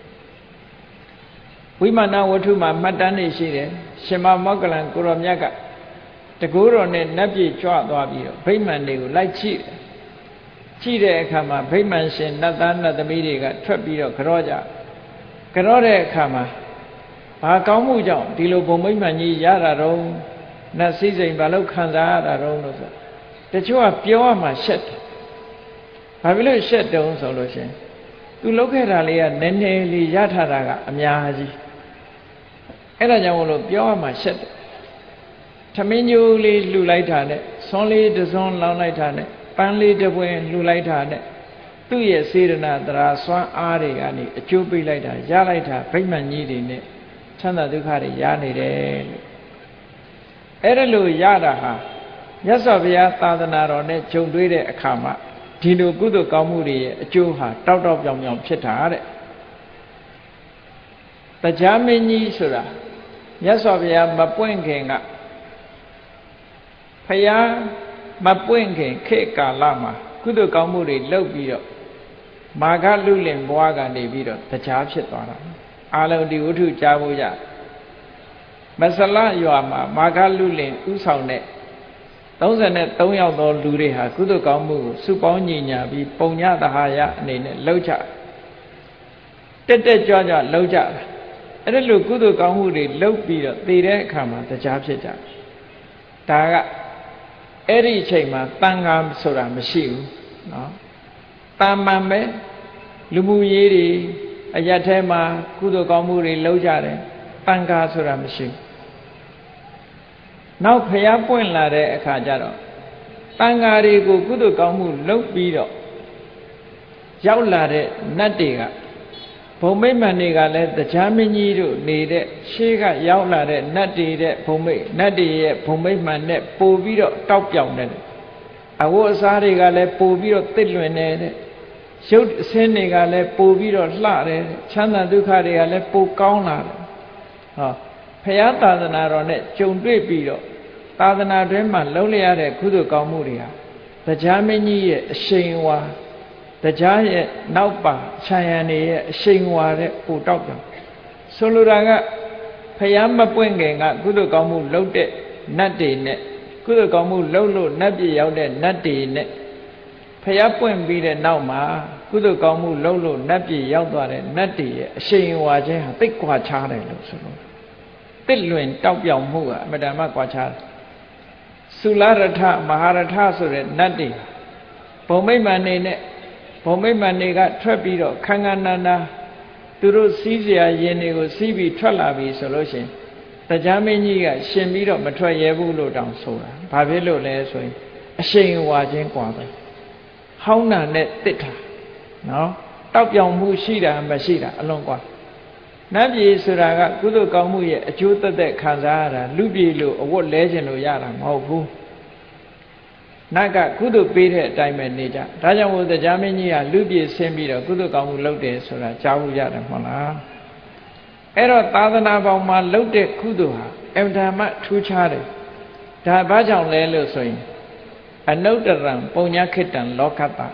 ဝိမာနဝတ္ထုမှာမှတ်တမ်းနေရှိတယ်ရှင်မမောကလန်ကိုရောမြတ်ကတကူတော်နဲ့နတ်ပြည်ကြွသွားပြီးတော့ဗိမာန်တွေကိုလိုက်ကြည့်တယ်ကြည့်တဲ့အခါမှာဗိမာန်ရှင်နတ်သားနတ်သမီးတွေကထွက်ပြီးတော့ကြောကြကြောတဲ့အခါမှာဘာကောင်းမှုကြောင့်ဒီလိုဘုံဗိမာန်ကြီးရတာတော့နတ်စည်းစိမ်ဘာလို့ခံစားရတာတော့လို့ဆိုတချို့ကပြောရမှာရှက်တယ်ဘာဖြစ်လို့ရှက်တုံးဆိုလို့ရှင်သူလုပ်ခဲ့တာလေးကနည်းနည်းလေးရထားတာကအများကြီးအဲ့ဒါကြောင့်မလို့ပြောရမှာရှက်တယ်ထမင်းညိုးလေးလှူလိုက်တာနဲ့ဆွန်းလေးတစ်စွန်းလောင်းလိုက်တာနဲ့ပန်းလေးတစ်ပွင့်လှူလိုက်တာနဲ့သူ့ရဲ့စေတနာတရားစွမ်းအားတွေကနေအကျိုးပေးလိုက်တာရလိုက်တာဗိမာန်ကြီးတွေနဲ့ချမ်းသာဒုက္ခတွေရနေတယ်လို့အဲ့ဒါလို့ရတာဟာမြတ်စွာဘုရားသာသနာတော်နဲ့ဂျုံတွေ့တဲ့အခါမှာဒီလိုကုသိုလ်ကောင်းမှုတွေရဲ့အကျိုးဟာတောက်တောက်ပြောင်ပြောင်ဖြစ်တာတဲ့တရားမင်းကြီးဆိုတာမြတ်စွာဘုရားမပွင့်ခင်ကဘုရားမပွင့်ခင်ခေတ်ကာလမှာကုသိုလ်ကောင်းမှုတွေလုပ်ပြီးတော့မာဂလူလင်ဘွားကနေပြီးတော့တရားဖြစ်သွားတာအာလုံးဒီဝတ္ထုကြားဖို့ရမဆလရွာမှာမာဂလူလင်ဥဆောင်တဲ့သုံးသုံးယောက်သောလူတွေဟာကုသိုလ်ကောင်းမှုကိုစုပေါင်းညီညာပြီးပုံညတဟာယအနေနဲ့လှုပ်ကြတက်တက်ကြွကြွလှုပ်ကြအဲ့ဒါလိုကုသိုလ်ကောင်းမှုတွေလှုပ်ပြီးတော့သိတဲ့အခါမှာတရားဖြစ်ကြဒါကအဲ့ဒီအချိန်မှာတန်ခါဆိုတာမရှိဘူးနော်တာမန်ပဲလူမှုရေးတွေအရက်ထဲမှာကုသိုလ်ကောင်းမှုတွေလှုပ်ကြတယ်တန်ခါဆိုတာမရှိဘူးနောက်ဖျားပွင့်လာတဲ့အခါကျတော့တန်ဃာတွေကိုကုသိုလ်ကောင်းမှုလုပ်ပြီးတော့ရောက်လာတဲ့နတ်တွေကဘုံမိတ်မှန်တွေကလည်းတရားမင်းကြီးတို့နေတဲ့ရှေးကရောက်လာတဲ့နတ်တွေတဲ့ဘုံမိတ်နတ်တွေရဲ့ဘုံမိတ်မှန်နဲ့ပို့ပြီးတော့တောက်ပြောင်နေတယ်အဝတ်အစားတွေကလည်းပို့ပြီးတော့တစ်လွင်နေတဲ့ရုပ်အစင်းတွေကလည်းပို့ပြီးတော့လှတယ်ချမ်းသာဒုက္ခတွေကလည်းပို့ကောင်းလာတယ်ဟောဖရာသာသနာတော်နဲ့ကြုံတွေ့ပြီးတော့သာသနာတွင်မှာလုံးလျရတဲ့ကုသိုလ်ကောင်းမှုတွေဟာတရားမင်းကြီးရဲ့အရှိန်ဝါတရားရဲ့နောက်ပါခြံရံတွေရဲ့အရှိန်ဝါတဲ့ပိုတောက်တယ်ဆိုလိုတာကဖရာမပွင့်ခင်ကကုသိုလ်ကောင်းမှုလုပ်တဲ့နတ်တွေနဲ့ကုသိုလ်ကောင်းမှုလုပ်လို့နတ်ပြည်ရောက်တဲ့နတ်တွေနဲ့ဖရာပွင့်ပြီးတဲ့နောက်မှာကုသိုလ်ကောင်းမှုလုပ်လို့နတ်ပြည်ရောက်သွားတဲ့နတ်တွေရဲ့အရှိန်ဝါခြင်းဟာသိပ်ကွာခြားတယ်လို့ဆိုလို့တစ်လွင်တောက်ပြောင်မှုကအမတန်မှကွာခြားတယ်သုလရထမဟာရထဆိုတဲ့နတ်တွေဘုံမိတ်မှန်နေနဲ့ဘုံမိတ်မှန်တွေကထွက်ပြီးတော့ခန်းခန်းနာနာသူတို့စီးစရာရင်တွေကိုစီးပြီးထွက်လာပြီဆိုလို့ရှိရင်တရားမင်းကြီးကရှင်ပြီးတော့မထွက်ရဲဘူးလို့တောင်ဆိုတာဘာဖြစ်လို့လဲဆိုရင်အရှိန်ဝါခြင်းกว่าပဲဟောင်းတာနဲ့တစ်တာနော်တောက်ပြောင်မှုရှိတာမရှိတာအလွန်กว่าနတ်ပြည်ဆိုတာကကုသိုလ်ကောင်းမှုရဲ့အကျိုးသက်သက်ခံစားရတာလူပြည်လို့အဝတ်လဲခြင်းလို့ရတာမဟုတ်ဘူးနတ်ကကုသိုလ်ပေးတဲ့အတိုင်းပဲနေကြဒါကြောင့်မို့တရားမင်းကြီးကလူပြည်ဆင်းပြီးတော့ကုသိုလ်ကောင်းမှုလုပ်တယ်ဆိုတာကြားဖို့ရတယ်မဟုတ်လားအဲ့တော့သာသနာပေါင်းမှာလုပ်တဲ့ကုသိုလ်ဟာအမှန်တမ်းထူးခြားတယ်ဒါဘာကြောင့်လဲလို့ဆိုရင်အနုတ္တရံပုံညာခိတံလောကတ္တ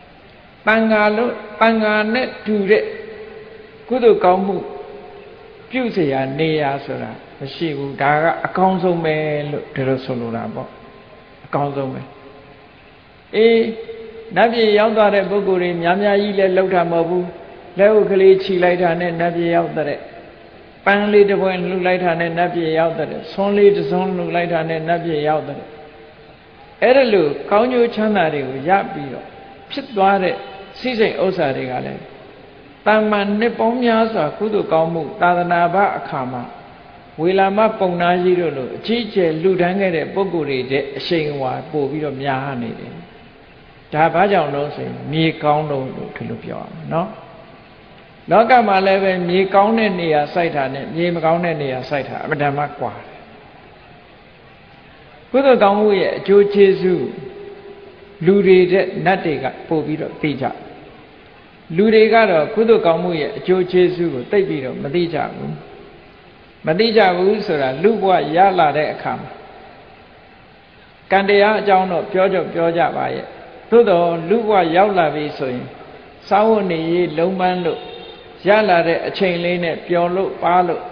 တန်ဃာလို့တန်ဃာနဲ့တူတဲ့ကုသိုလ်ကောင်းမှုပြုเสียနေရဆိုတာမရှိဘူးဒါကအကောင်းဆုံးပဲလို့ဒီလိုဆိုလိုတာပေါ့အကောင်းဆုံးပဲအေးနတ်ပြည်ရောက်သွားတဲ့ပုဂ္ဂိုလ်တွေများများကြီးလည်းလောက်တာမဟုတ်ဘူးလက်ဥကလေးခြိလိုက်တာနဲ့နတ်ပြည်ရောက်တဲ့ပန်းလေးတစ်ပွင့်လှူလိုက်တာနဲ့နတ်ပြည်ရောက်တဲ့ဆွန်းလေးတစ်စွန်းလှူလိုက်တာနဲ့နတ်ပြည်ရောက်တဲ့အဲ့ဒါလို့ကောင်းကျိုးချမ်းသာတွေကိုရပြီးတော့ဖြစ်သွားတဲ့စိစိမ်ဥစ္စာတွေကလည်းတာမန်နှစ်ပေါင်းများစွာကုသိုလ်ကောင်းမှုသာသနာ့ဘအခါမှာဝေလာမပုံနာကြီးတို့လိုအကြီးကျယ်လှူဒန်းခဲ့တဲ့ပုဂ္ဂိုလ်တွေတဲ့အရှိန်အဝါပို့ပြီးတော့များနေတယ်ဒါဘာကြောင့်လို့ဆိုရင်မြေကောင်းလို့လို့ဒီလိုပြောရမယ်နော်လောကမှာလည်းပဲမြေကောင်းတဲ့နေရာစိုက်တာနဲ့မြေမကောင်းတဲ့နေရာစိုက်တာအမှန်တမ်းကွာတယ်ကုသိုလ်ကောင်းမှုရဲ့အကျိုးကျေးဇူးလူတွေတဲ့နတ်တွေကပို့ပြီးတော့သိကြလူတွေကတော့ကုသိုလ်ကောင်းမှုရဲ့အကျိုးကျေးဇူးကိုသိပြီးတော့မသိကြဘူးမသိကြဘူးဆိုတာလူဘဝရလာတဲ့အခါမှာကံတရားအကြောင်းတော့ပြောကြပြောကြပါရဲ့သို့တော်လူဘဝရောက်လာပြီဆိုရင်စာဝတ်နေရေးလုံးပန်းလို့ရလာတဲ့အချိန်လေးနဲ့ပျော်လို့ပါလို့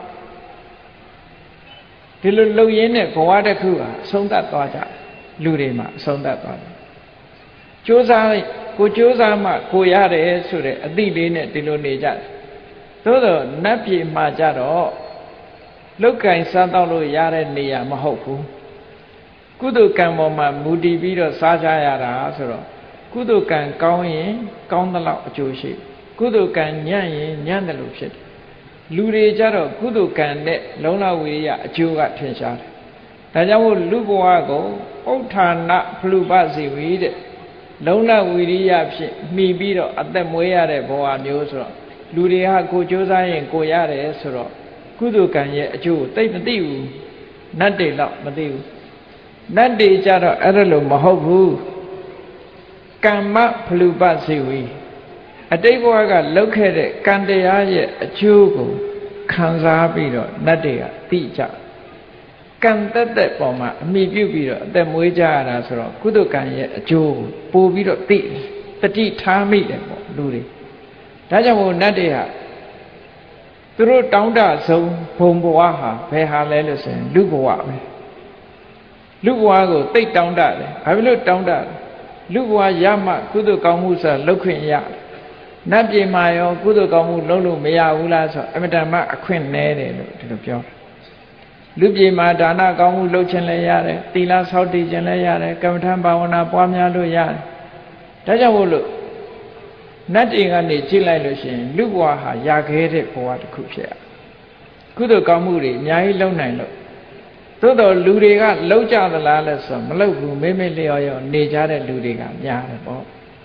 ဒီလိုလှုပ်ရင်းနဲ့ဘဝတစ်ခုဟာအဆုံးသတ်သွားကြလူတွေမှာအဆုံးသတ်သွားတယ်ကြိုးစားကိုကြိုးစားမှကိုရတယ်ဆိုတဲ့အသိလေးနဲ့ဒီလိုနေကြတယ်သို့တော့နတ်ပြည်မှာကြတော့လောက်ကင်စားတော့လို့ရတဲ့နေရာမဟုတ်ဘူးကုသိုလ်ကံပေါ်မှာမူတည်ပြီးတော့စားကြရတာဆိုတော့ကုသိုလ်ကံကောင်းရင်ကောင်းသလောက်အကျိုးရှိကုသိုလ်ကံညံ့ရင်ညံ့တယ်လို့ဖြစ်တယ်လူတွေကြတော့ကုသိုလ်ကံနဲ့လုံလဝိရိယအကျိုးကထင်ရှားတယ်ဒါကြောင့်မို့လူဘဝကိုဥဋ္ဌာဏဖလူပစီဝီတဲ့လုံလဝိရိယဖြစ်မှီပြီးတော့အသက်မွေးရတဲ့ဘဝမျိုးဆိုတော့လူတွေဟာကိုကြိုးစားရင်ကိုရတယ်ဆိုတော့ကုသိုလ်ကံရဲ့အကျိုးသိမသိဘူးနတ်တွေတော့မသိဘူးနတ်တွေကြတော့အဲ့ဒါလို့မဟုတ်ဘူးကမ္မဖလူပစီဝီအတိတ်ဘဝကလုပ်ခဲ့တဲ့ကံတရားရဲ့အကျိုးကိုခံစားပြီးတော့နတ်တွေကသိကြကံတက်တဲ့ပုံမှာအမိပြုပြီးတော့အသက်မွေးကြရတာဆိုတော့ကုသကံရဲ့အကျိုးကိုပို့ပြီးတော့သိတတိထားမိတယ်ပေါ့လူတွေဒါကြောင့်မို့နတ်တွေဟာသူတို့တောင်းတဆုံးဘုံဘဝဟာဘယ်ဟာလဲလို့ဆိုရင်လူဘဝပဲလူဘဝကိုသိတောင်းတတယ်ဘာဖြစ်လို့တောင်းတလဲလူဘဝရမှကုသကောင်းမှုဆိုလောက်ခွင့်ရတယ်နတ်ပြည်မှာရောကုသိုလ်ကောင်းမှုလုပ်လို့မရဘူးလားဆိုအမတန်မှအခွင့်နည်းတယ်လို့ဒီလိုပြောလူပြည်မှာဒါနကောင်းမှုလုပ်ခြင်းလည်းရတယ်သီလဆောက်တည်ခြင်းလည်းရတယ်ကမ္မထံဘာဝနာပွားများလို့ရတယ်ဒါကြောင့်မို့လို့နတ်တွေကနေကြည့်လိုက်လို့ရှိရင်လူဘဝဟာရခဲ့တဲ့ဘဝတစ်ခုဖြစ်ရကုသိုလ်ကောင်းမှုတွေအများကြီးလုပ်နိုင်လို့သို့တော်လူတွေကလုပ်ကြသလားလဲဆိုမလုပ်ဘူးမိမိလျော်ရောနေကြတဲ့လူတွေကများတယ်ပေါ့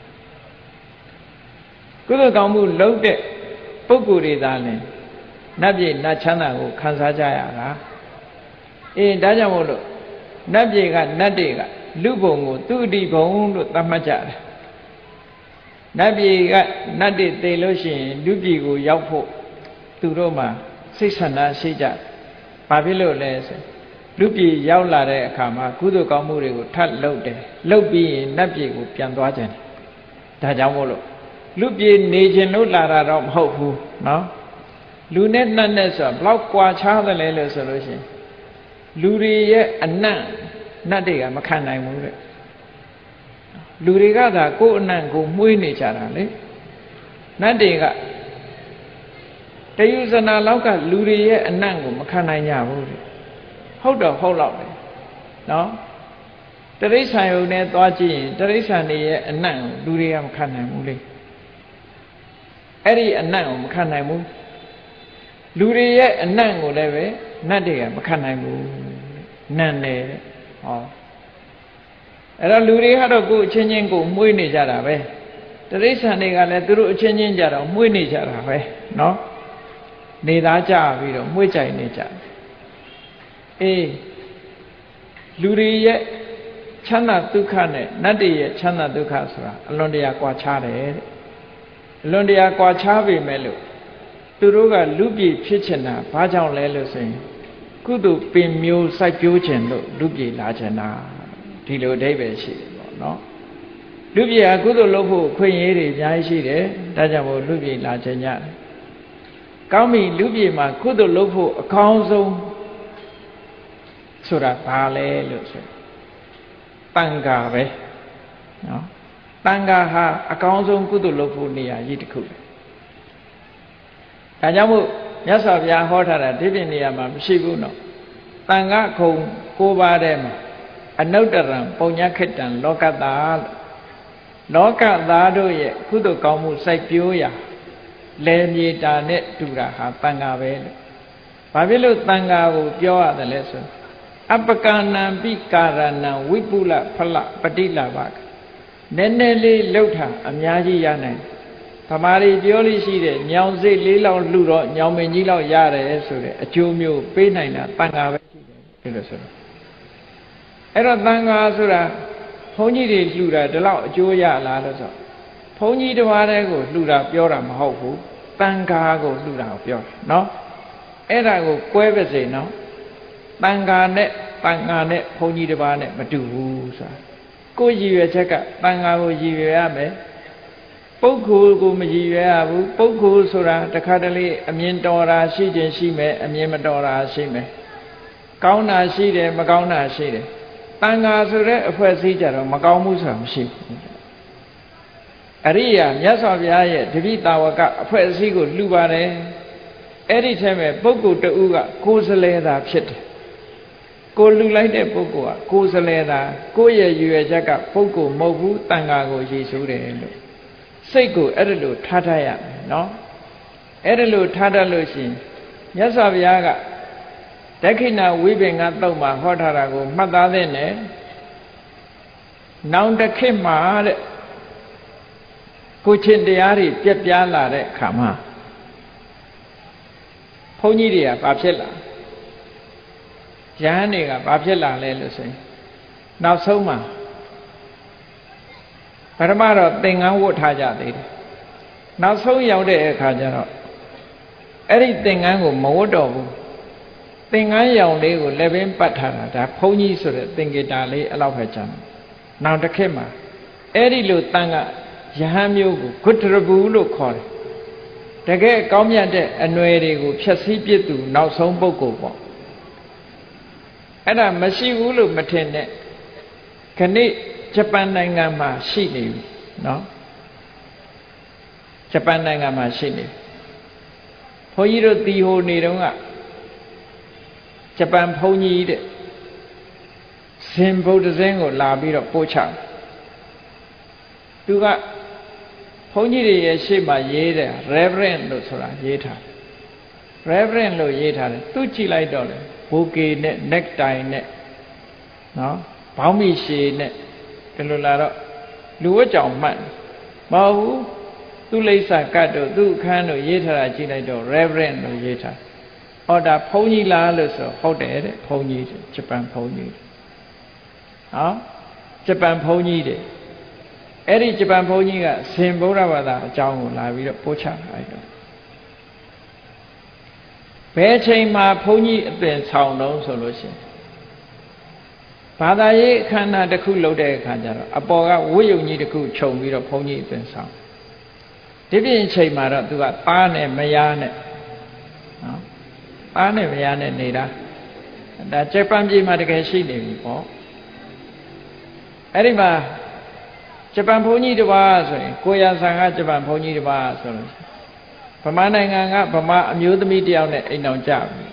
ကုသိုလ်ကောင်းမှုလုပ်တဲ့ပုဂ္ဂိုလ်တွေသာလင်နတ်ပြည်နတ်ချမ်းသာကိုခံစားကြရတာအေးဒါကြောင့်မို့လို့နတ်ပြည်ကနတ်တွေကလူဘုံကိုသူတိဘုံလို့သတ်မှတ်ကြတယ်နတ်ပြည်ကနတ်တွေသိလို့ရှိရင်လူပြည်ကိုရောက်ဖို့သူတို့မှာစိတ်ဆန္ဒရှိကြဘာဖြစ်လို့လဲဆိုလူပြည်ရောက်လာတဲ့အခါမှာကုသိုလ်ကောင်းမှုတွေကိုထပ်လုပ်တယ်လုပ်ပြီးရင်နတ်ပြည်ကိုပြန်သွားကြတယ်ဒါကြောင့်မို့လို့လူပြည်နေခြင်းလို့လာတာတော့မဟုတ်ဘူးနော်လူနဲ့နတ်နဲ့ဆိုဘလောက်ကွာခြားတယ်လဲလို့ဆိုလို့ရှိရင်လူတွေရဲ့အနံ့နတ်တွေကမခံနိုင်ဘူးတဲ့လူတွေကသာကိုယ်အနံ့ကိုမှုေးနေကြတာလေနတ်တွေကတယုဇနာလောက်ကလူတွေရဲ့အနံ့ကိုမခံနိုင်ကြဘူးတဲ့ဟုတ်တော့ဟုတ်တော့လေနော်တရိစ္ဆာန်ယုံနဲ့သွားကြည့်ရင်တရိစ္ဆာန်တွေရဲ့အနံ့ကိုလူတွေကမခံနိုင်ဘူးလေအဲ့ဒီအနံ့ကိုမခံနိုင်ဘူးလူတွေရဲ့အနံ့ကိုလည်းပဲနတ်တွေကမခံနိုင်ဘူးနံ့တယ်ဟောအဲ့တော့လူတွေကတော့ကိုယ်အချင်းချင်းကိုမှုေးနေကြတာပဲတရိစ္ဆာန်တွေကလည်းသူတို့အချင်းချင်းကြတော့မှုေးနေကြတာပဲနော်နေသားကြပြီးတော့မှုေးကြိုင်နေကြအေးလူတွေရဲ့ချမ်းသာဒုက္ခနဲ့နတ်တွေရဲ့ချမ်းသာဒုက္ခဆိုတာအလွန်တရာကွာခြားတယ်တဲ့အလွန်တရာကွာခြားပေမဲ့လို့သူတို့ကလူပြည်ဖြစ်ချင်တာဘာကြောင့်လဲလို့ဆိုရင်ကုသိုလ်ပင်မျိုးစိုက်ပျိုးခြင်းလို့လူပြည်လာချင်တာဒီလိုအဓိပ္ပာယ်ရှိတယ်ပေါ့နော်လူပြည်ဟာကုသိုလ်လုပ်ဖို့ခွင့်ရည်တွေအများကြီးရှိတယ်ဒါကြောင့်မို့လူပြည်လာချင်ကြတယ်高明六别嘛，古都老婆高中，说了大来了说，单家呗，啊，单家哈高中古都老婆你啊一直哭。大家么，要说别好他了，这边你啊嘛不是不孬，单家空过把的嘛，啊弄得人包伢开单老个大，老个大都也古都高木晒表呀。来米大呢，都啦哈单家呗了。把别了单家我表啊的来说，阿不干南比嘎然南维布拉帕拉不地拉巴，年年里六趟阿伢子也难。他妈的表里是的，鸟子里老路了，鸟没你老压的说的，就没有背那了单家呗，这个说。哎，那单家说啦，后年的路啦，这老就压拉了说。ဘုန်းကြီးတစ်ပါးတည်းကိုလှူတာပြောတာမဟုတ်ဘူးတန်ခါကိုလှူတာကိုပြောတာနော်အဲ့ဒါကိုကွဲပါစေနော်တန်ခါနဲ့တန်ခါနဲ့ဘုန်းကြီးတစ်ပါးနဲ့မတူဘူးဆိုတာကိုယ်ရည်ရွယ်ချက်ကတန်ခါကိုရည်ရွယ်ရမယ်ပုဂ္ဂိုလ်ကိုမရည်ရွယ်ရဘူးပုဂ္ဂိုလ်ဆိုတာတစ်ခါတလေအမြင်တော်တာရှိခြင်းရှိမယ်အမြင်မတော်တာရှိမယ်ကောင်းတာရှိတယ်မကောင်းတာရှိတယ်တန်ခါဆိုတဲ့အဖွဲ့အစည်းကြတော့မကောင်းမှုဆိုတာမရှိဘူးအရိယာမြတ်စွာဘုရားရဲ့တပိတာဝကအဖွဲ့အစည်းကိုလှူပါတယ်အဲ့ဒီထဲမှာပုဂ္ဂိုလ်တဦးကကိုယ်စလဲတာဖြစ်တယ်ကိုလှူလိုက်တဲ့ပုဂ္ဂိုလ်ကကိုယ်စလဲတာကိုယ့်ရဲ့ရည်ရွယ်ချက်ကပုဂ္ဂိုလ်မဟုတ်ဘူးတန်ခါကိုရည်စူးတယ်လို့စိတ်ကိုအဲ့ဒါလို့ထားထားရမယ်နော်အဲ့ဒါလို့ထားတတ်လို့ရှိရင်မြတ်စွာဘုရားကဒက္ခိဏဝိပင်္ဂသုတ်မှာဟောထားတာကိုမှတ်သားသင့်တယ်နောင်တစ်ခေတ်မှာတဲ့ကိုချင်းတရားတွေပြက်ပြားလာတဲ့အခါမှာဘုန်းကြီးတွေကဘာဖြစ်လာယဟန်တွေကဘာဖြစ်လာလဲလို့ဆိုရင်နောက်ဆုံးမှာပထမတော့သင်္ကန်းဝတ်ထားကြသေးတယ်နောက်ဆုံးရောက်တဲ့အခါကျတော့အဲ့ဒီသင်္ကန်းကိုမဝတ်တော့ဘူးသင်္ကန်းရောင်လေးကိုလက်ပင်ပတ်ထားတာဒါဘုန်းကြီးဆိုတဲ့သင်္ကေတလေးအဲ့လောက်ပဲကျန်နောက်တစ်ခေတ်မှာအဲ့ဒီလိုတန်ကယဟန်မျိုးကိုဂုတ္တရဘူးလို့ခေါ်တယ်တကယ်ကောင်းမြတ်တဲ့အနွယ်တွေကိုဖြည့်ဆည်းပြစ်သူနောက်ဆုံးပုဂ္ဂိုလ်ပေါ့အဲ့ဒါမရှိဘူးလို့မထင်နဲ့ခဏဂျပန်နိုင်ငံမှာရှိနေပြီနော်ဂျပန်နိုင်ငံမှာရှိနေဘုန်းကြီးတို့တီဟိုနေတုန်းကဂျပန်ဘုန်းကြီးတဲ့ဇင်ဗုဒ္ဓဇင်းကိုလာပြီးတော့ပို့ချသူကဘုန်းကြီးတွေရဲ့ရှေ့မှာရေးတယ် reverend လို့ဆိုတာရေးထား reverend လို့ရေးထားတယ်သူကြည့်လိုက်တော့လေဘိုကေနဲ့ necktie နဲ့နော်ဘောင်းမီရှည်နဲ့ဒီလိုလာတော့လူဝတ်ကြောင်မှတ်မဟုတ်ဘူးသူလိမ့်စာကတ်တို့သူအခန်းတို့ရေးထားတာကြည့်လိုက်တော့ reverend လို့ရေးထားဟောဒါဘုန်းကြီးလားလို့ဆိုဟုတ်တယ်တဲ့ဘုန်းကြီးဂျပန်ဘုန်းကြီးဟောဂျပန်ဘုန်းကြီးတဲ့အဲ့ဒီဂျပန်ဘုန်းကြီးကဇင်ဗုဒ္ဓဘာသာအကြောင်းကိုလာပြီးတော့ပို့ချလိုက်တော့ဘယ်ချိန်မှာဘုန်းကြီးအသွင်ဆောင်တော့ဆိုလို့ရှိရင်ဘာသာရေးအခမ်းအနားတစ်ခုလုပ်တဲ့အခါကျတော့အပေါ်ကဝိယုံကြီးတစ်ခုခြုံပြီးတော့ဘုန်းကြီးအသွင်ဆောင်ဒီပြင်ချိန်မှာတော့သူကသားနဲ့မယားနဲ့နော်သားနဲ့မယားနဲ့နေတာဒါဂျပန်ပြည်မှာတကယ်ရှိနေပြီပေါ့အဲ့ဒီမှာဂျပန်ဘုန်းကြီးတစ်ပါးဆိုရင်ကိုရဆန်ကဂျပန်ဘုန်းကြီးတစ်ပါးဆိုလို့ဗမာနိုင်ငံကဗမာအမျိုးသမီးတယောက်နဲ့အိမ်အောင်ကြပြီ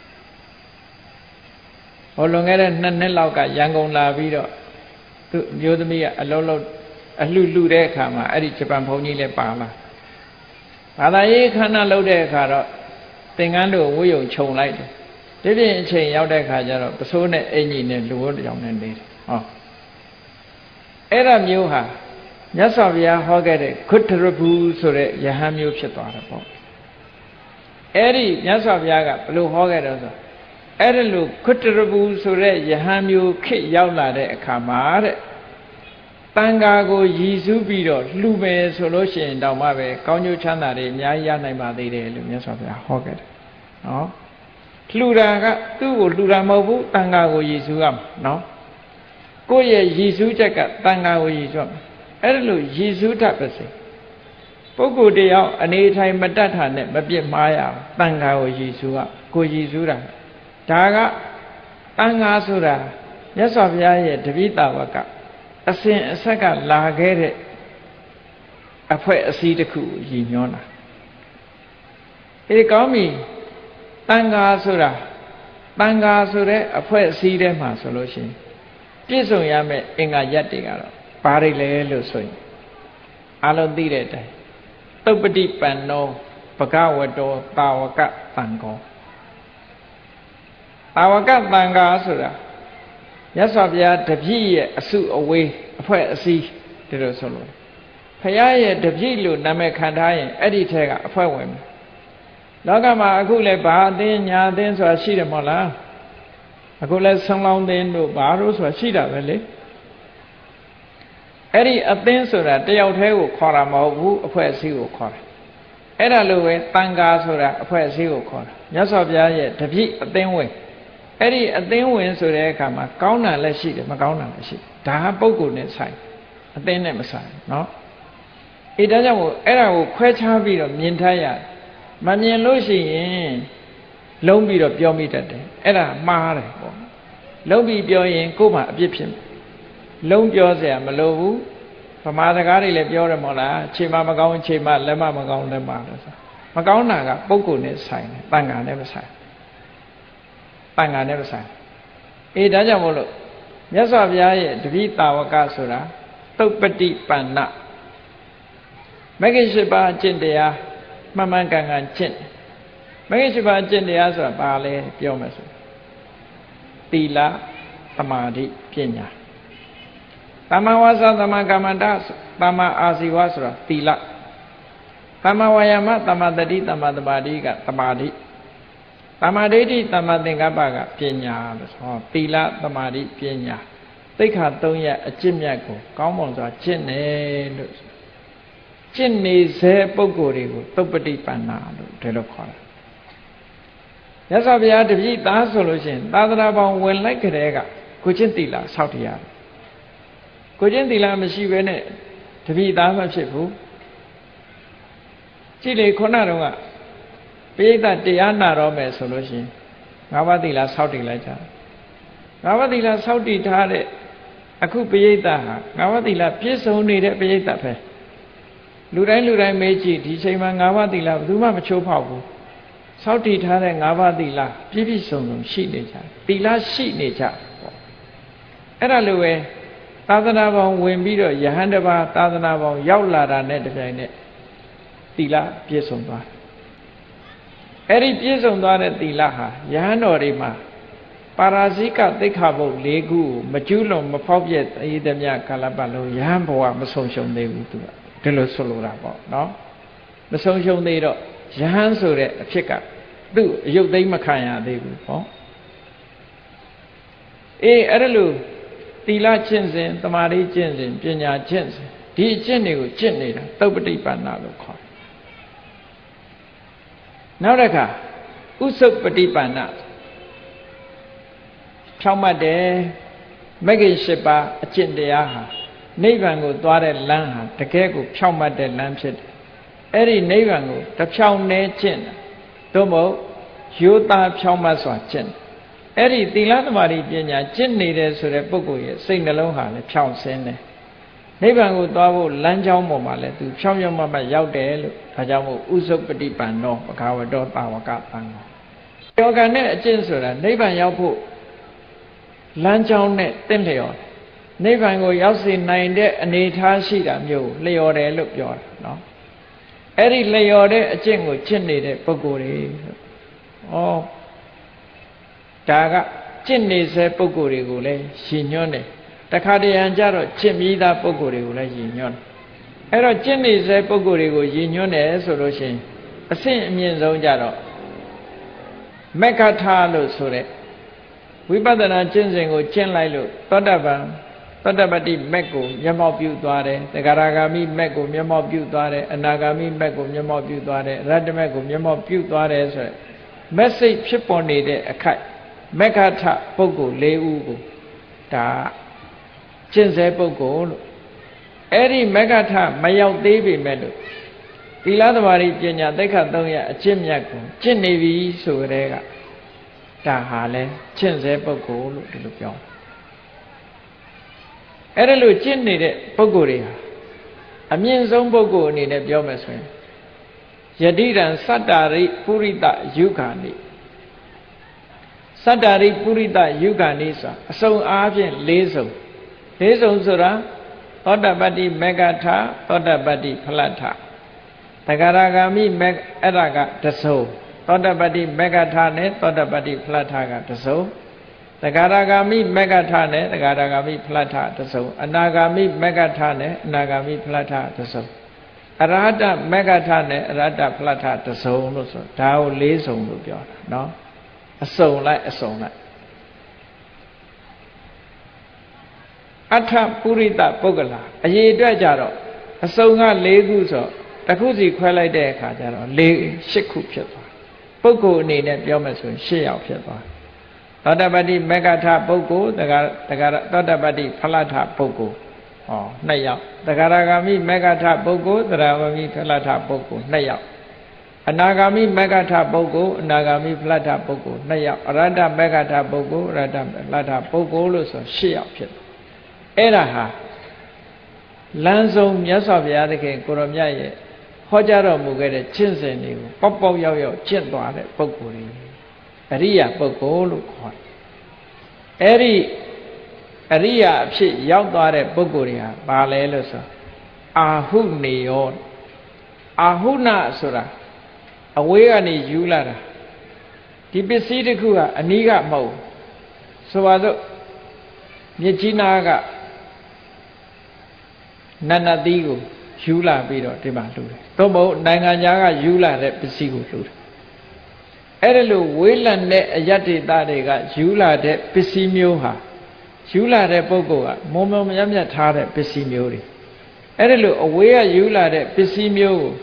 ဟိုလွန်ခဲ့တဲ့နှစ်နှစ်လောက်ကရန်ကုန်လာပြီးတော့သူအမျိုးသမီးကအလုံးလုံးအလှလှတဲ့အခါမှာအဲ့ဒီဂျပန်ဘုန်းကြီးလည်းပါလာဘာသာရေးခန္ဓာလုပ်တဲ့အခါတော့သင်္ကန်းတို့ဝိယုံခြုံလိုက်တယ်ဒီပြင်အချိန်ရောက်တဲ့အခါကျတော့ပစိုးနဲ့အင်ကြီးနဲ့လူဝတ်ကြောင်နဲ့နေတယ်ဟောအဲ့ဒါမျိုးဟာမြတ်စွာဘုရားဟောခဲ့တဲ့ဂုတ္တရဘူးဆိုတဲ့ယဟန်မျိုးဖြစ်သွားတယ်ပေါ့အဲ့ဒီမြတ်စွာဘုရားကဘယ်လိုဟောခဲ့တော့ဆိုအဲ့ဒါလိုဂုတ္တရဘူးဆိုတဲ့ယဟန်မျိုးခေတ်ရောက်လာတဲ့အခါမှာတဲ့တန်ခါကိုရည်စူးပြီးတော့လှူမယ်ဆိုလို့ရှိရင်တောင်မှပဲကောင်းကျိုးချမ်းသာတွေအများကြီးရနိုင်ပါသေးတယ်လို့မြတ်စွာဘုရားဟောခဲ့တယ်နော်လှူတာကသူ့ကိုလှူတာမဟုတ်ဘူးတန်ခါကိုရည်စူးရမှာနော်ကိုယ့်ရဲ့ရည်စူးချက်ကတန်ခါကိုရည်စူးရမှာအဲ့ဒါလို့ရည်စူးတတ်ပါစေပုဂ္ဂိုလ်တယောက်အနေထိုင်မတတ်တာနဲ့မပြစ်မှားရအောင်တန်ခါကိုရည်စူးကကိုရည်စူးတာဒါကတန်ခါဆိုတာမြတ်စွာဘုရားရဲ့တပိဋကဝကအစဉ်အဆက်ကလာခဲ့တဲ့အဖွဲ့အစည်းတစ်ခုရည်ညွှန်းတာအေးကောင်းပြီတန်ခါဆိုတာတန်ခါဆိုတဲ့အဖွဲ့အစည်းထဲမှာဆိုလို့ရှိရင်ပြည့်စုံရမယ့်အင်္ဂါရပ်တွေကတော့ဘာတွေလဲလို့ဆိုရင်အလုံးသိတဲ့အတိုင်းသုပ္ပတိပန္နောဘဂဝတောတာဝကတံခောတာဝကတံဃာဆိုတာမြတ်စွာဘုရားတပည့်ရဲ့အစုအဝေးအဖွဲ့အစည်းဒီလိုဆိုလို့ဘုရားရဲ့တပည့်လို့နာမည်ခံထားရင်အဲ့ဒီထဲကအဖွဲ့ဝင်မယ်လောကမှာအခုလည်းဘာအသင်းညာအသင်းဆိုတာရှိတယ်မဟုတ်လားအခုလည်းဆောင်းလောင်းသင်းတို့ဘာလို့ဆိုတာရှိတာပဲလေအဲ့ဒီအသင်းဆိုတာတယောက်တည်းကိုခေါ်တာမဟုတ်ဘူးအဖွဲ့အစည်းကိုခေါ်တာအဲ့ဒါလိုပဲတန်ခါဆိုတာအဖွဲ့အစည်းကိုခေါ်တာမြတ်စွာဘုရားရဲ့တပည့်အသင်းဝင်အဲ့ဒီအသင်းဝင်ဆိုတဲ့အခါမှာကောင်းတာလည်းရှိတယ်မကောင်းတာလည်းရှိတယ်ဒါဟာပုဂ္ဂိုလ်နဲ့ဆိုင်အသင်းနဲ့မဆိုင်เนาะအေးဒါကြောင့်မို့အဲ့ဒါကိုခွဲခြားပြီးတော့မြင်ထားရမမြင်လို့ရှိရင်လုံးပြီးတော့ပြောမိတတ်တယ်အဲ့ဒါမှားတယ်ပေါ့လုံးပြီးပြောရင်ကိုယ်မှအပြစ်ဖြစ်မယ်လုံးပြောเสียမလိုဘူးဗမာစကားတွေလည်းပြောတယ်မဟုတ်လားခြေမမကောင်းခြေမလက်မမကောင်းလက်မလို့ဆိုမကောင်းတာကပုဂ္ဂိုလ်နဲ့ဆိုင်တယ်တန်ခါနဲ့မဆိုင်တန်ခါနဲ့မဆိုင်အေးဒါကြောင့်မို့လို့မြတ်စွာဘုရားရဲ့တပိဋကဝကဆိုတာသုပ္ပတိပန္နမဂ္ဂင်၈ပါးအကျင့်တရားမှန်မှန်ကန်ကန်ကျင့်မဂ္ဂင်၈ပါးအကျင့်တရားဆိုတာဘာလဲပြောမယ်ဆိုသီလသမာဓိပညာသမ္မာဝါစာသမ္မာကမ္မန္တသမ္မာအာဇီဝဆိုတာသီလသမ္မာဝါယာမသမ္မာတတိသမ္မာသမာဓိကသမာဓိသမ္မာဒိဋ္ဌိသမ္မာသင်္ကပ္ပကပညာလို့ဆိုသီလသမာဓိပညာသိက္ခာ၃ရပ်အကျင့်မြတ်ကိုကောင်းမွန်စွာကျင့်တယ်လို့ကျင့်နေစေပုဂ္ဂိုလ်တွေကိုသုပ္ပတိပန္နာလို့ဒီလိုခေါ်တာမြတ်စွာဘုရားတပည့်သားဆိုလို့ရှိရင်သာသနာပေါင်းဝင်လိုက်ကြတဲ့ကကိုကျင့်သီလဆောက်တရားကိုကျင့်သီလမရှိဘဲနဲ့တပည့်သားမဖြစ်ဘူးကြည့်လေခုနတော့ကပိဋကတရားနာတော့မယ်ဆိုလို့ရှိရင်ငါးပါးသီလဆောက်တည်လိုက်ကြငါးပါးသီလဆောက်တည်ထားတဲ့အခုပိဋကဟာငါးပါးသီလပြည့်စုံနေတဲ့ပိဋကပဲလူတိုင်းလူတိုင်းမေးကြည့်ဒီချိန်မှာငါးပါးသီလဘယ်သူမှမချိုးဖောက်ဘူးဆောက်တည်ထားတဲ့ငါးပါးသီလပြည့်ပြည့်စုံစုံရှိနေကြသီလရှိနေကြပေါ့အဲ့ဒါလိုပဲသာသနာပေါင်းဝင်ပြီးတော့ယဟန်တစ်ပါးသာသနာပေါင်းရောက်လာတာနဲ့တပြိုင်နက်သီလပြည့်စုံသွားအဲ့ဒီပြည့်စုံသွားတဲ့သီလဟာယဟန်တော်တွေမှာပါရာဇိကသိက္ခာပုဒ်၄ခုကိုမကျူးလွန်မဖောက်ပြက်အေးသမျှကာလပတ်လုံးယဟန်ဘဝမဆုံးရှုံးသေးဘူးသူကဒီလိုဆိုလိုတာပေါ့နော်မဆုံးရှုံးသေးတော့ယဟန်ဆိုတဲ့အဖြစ်ကသူ့အယုတ်သိမ်းမခံရသေးဘူးဟောအေးအဲ့ဒါလို့သီလကျင့်စဉ်သမာဓိကျင့်စဉ်ပညာကျင့်စဉ်ဒီအကျင့်တွေကိုကျင့်နေတာသုပ္ပတိပန္နလို့ခေါ်တယ်နောက်တစ်ခါဥစုပ္ပတိပန္နဖြောင့်မတ်တယ်မဂ္ဂင်၈ပါးအကျင့်တရားဟာနိဗ္ဗာန်ကိုသွားတဲ့လမ်းဟာတကယ်ကိုဖြောင့်မတ်တဲ့လမ်းဖြစ်တယ်အဲ့ဒီနိဗ္ဗာန်ကိုတစ်ဖြောင့်နဲ့ကျင့်တယ်သို့မဟုတ်ရိုးသားဖြောင့်မတ်စွာကျင့်တယ်အဲ့ဒီသီလသမာဓိပညာကျင့်နေတယ်ဆိုတဲ့ပုဂ္ဂိုလ်ရဲ့စိတ်နှလုံးဟာလည်းဖြောင့်စင်းတယ်နိဗ္ဗာန်ကိုသွားဖို့လမ်းကြောင်းပေါ်မှာလည်းသူဖြောင့်ဖြောင့်မတ်မတ်ရောက်တယ်လို့ဒါကြောင့်မို့ဥစုပ္ပတိပန္နောဘဂဝတောတာဝကသံဃာယောဂနဲ့အကျင့်ဆိုတာနိဗ္ဗာန်ရောက်ဖို့လမ်းကြောင်းနဲ့တင့်လျော်တယ်နိဗ္ဗာန်ကိုရောက်စေနိုင်တဲ့အနေအထားရှိတာမျိုးလျော်တယ်လို့ပြောတာနော်အဲ့ဒီလျော်တဲ့အကျင့်ကိုကျင့်နေတဲ့ပုဂ္ဂိုလ်တွေဩဒါကကျင့်နေစေပုဂ္ဂိုလ်တွေကိုလည်းရှင်းညွှန်းတယ်တခါတရံကြတော့ကျင့်ပြီးသားပုဂ္ဂိုလ်တွေကိုလည်းရည်ညွှန်းတယ်အဲ့တော့ကျင့်နေစေပုဂ္ဂိုလ်တွေကိုရည်ညွှန်းတယ်ဆိုလို့ရှိရင်အဆင့်အမြင့်ဆုံးကြတော့မက္ခထာလို့ဆိုတဲ့ဝိပဿနာကျင့်စဉ်ကိုကျင့်လိုက်လို့သောတပန်သောတပတိမက်ကိုမျက်မှောက်ပြုသွားတယ်သဂရဂါမိမက်ကိုမျက်မှောက်ပြုသွားတယ်အနာဂါမိမက်ကိုမျက်မှောက်ပြုသွားတယ်ရတ္တမက်ကိုမျက်မှောက်ပြုသွားတယ်ဆိုရယ်မက်စိတ်ဖြစ်ပေါ်နေတဲ့အခိုက်မက္ခထပုဂ္ဂိုလ်၄ဦးကိုဒါကျင့်စေပုဂ္ဂိုလ်လို့အဲ့ဒီမက္ခထမရောက်သေးပေမဲ့လို့သီလသမารိပညာသိက္ခာသုံးရပ်အကျင့်မြတ်ကိုကျင့်နေပြီဆိုကြတဲ့ကဒါဟာလဲကျင့်စေပုဂ္ဂိုလ်လို့ဒီလိုပြောအဲ့ဒါလို့ကျင့်နေတဲ့ပုဂ္ဂိုလ်တွေဟာအမြင့်ဆုံးပုဂ္ဂိုလ်အနေနဲ့ပြောမယ်ဆိုရင်ယတိရံသတ္တာရိပုရိတယုဂာနိသတ္တာရိပုရိတယုဂာနိဆိုတာအစုံအားဖြင့်၄စုံ၄စုံဆိုတာသောတပတ္တိမေဃထသောတပတ္တိဖလထတဂရဂာမိမေအဲ့ဒါကတစုံသောတပတ္တိမေဃထနဲ့သောတပတ္တိဖလထကတစုံတဂရဂာမိမေဃထနဲ့တဂရဂာမိဖလထတစုံအနာဂာမိမေဃထနဲ့အနာဂာမိဖလထတစုံအရဟတမေဃထနဲ့အရဟတဖလထတစုံလို့ဆိုဒါကို၄စုံလို့ပြောတာနော်အစုံလိုက်အစုံလိုက်အထပုရိတပုဂ္ဂလာအရေးအတွက်ကြတော့အစုံက၄ခုဆိုတစ်ခုစီခွဲလိုက်တဲ့အခါကျတော့၄၈ခုဖြစ်သွားပုဂ္ဂိုလ်အနေနဲ့ပြောမယ်ဆိုရင်၈ယောက်ဖြစ်သွားသောတပတ္တိမေဃထပုဂ္ဂိုလ်တဂတဂသောတပတ္တိဖလထပုဂ္ဂိုလ်ဟော၂ယောက်တဂရဂာမိမေဃထပုဂ္ဂိုလ်တရဝမိဖလထပုဂ္ဂိုလ်၂ယောက်အနာဂာမိမေဃထပုဂ္ဂိုလ်အနာဂာမိဖလထပုဂ္ဂိုလ်၂ယောက်အရဟတမေဃထပုဂ္ဂိုလ်အရဟတဖလထပုဂ္ဂိုလ်လို့ဆို၈ယောက်ဖြစ်တယ်အဲ့ဒါဟာလမ်းဆုံးမြတ်စွာဘုရားသခင်ကိုရောမြတ်ရဲ့ဟောကြားတော်မူခဲ့တဲ့ကျင့်စဉ်တွေကိုပေါက်ပေါက်ရောက်ရောက်ကျင့်သွားတဲ့ပုဂ္ဂိုလ်တွေအရိယာပုဂ္ဂိုလ်လို့ခေါ်တယ်အဲ့ဒီအရိယာအဖြစ်ရောက်သွားတဲ့ပုဂ္ဂိုလ်တွေဟာဘာလဲလို့ဆိုအာဟုနေယောအာဟုနဆိုတာအဝေးကနေယူလာတာဒီပစ္စည်းတစ်ခုကအနီးကမဟုတ်ဆိုပါစို့မြစ်ကြီးနားကနန္နသီးကိုယူလာပြီးတော့ဒီမှာလှူတယ်သို့မဟုတ်နိုင်ငံခြားကယူလာတဲ့ပစ္စည်းကိုလှူတယ်အဲ့ဒါလို့ဝေးလံတဲ့အယတ္တိတတွေကယူလာတဲ့ပစ္စည်းမျိုးဟာယူလာတဲ့ပုဂ္ဂိုလ်ကမုံမုံမြတ်မြတ်ထားတဲ့ပစ္စည်းမျိုးတွေအဲ့ဒါလို့အဝေးကယူလာတဲ့ပစ္စည်းမျိုးကို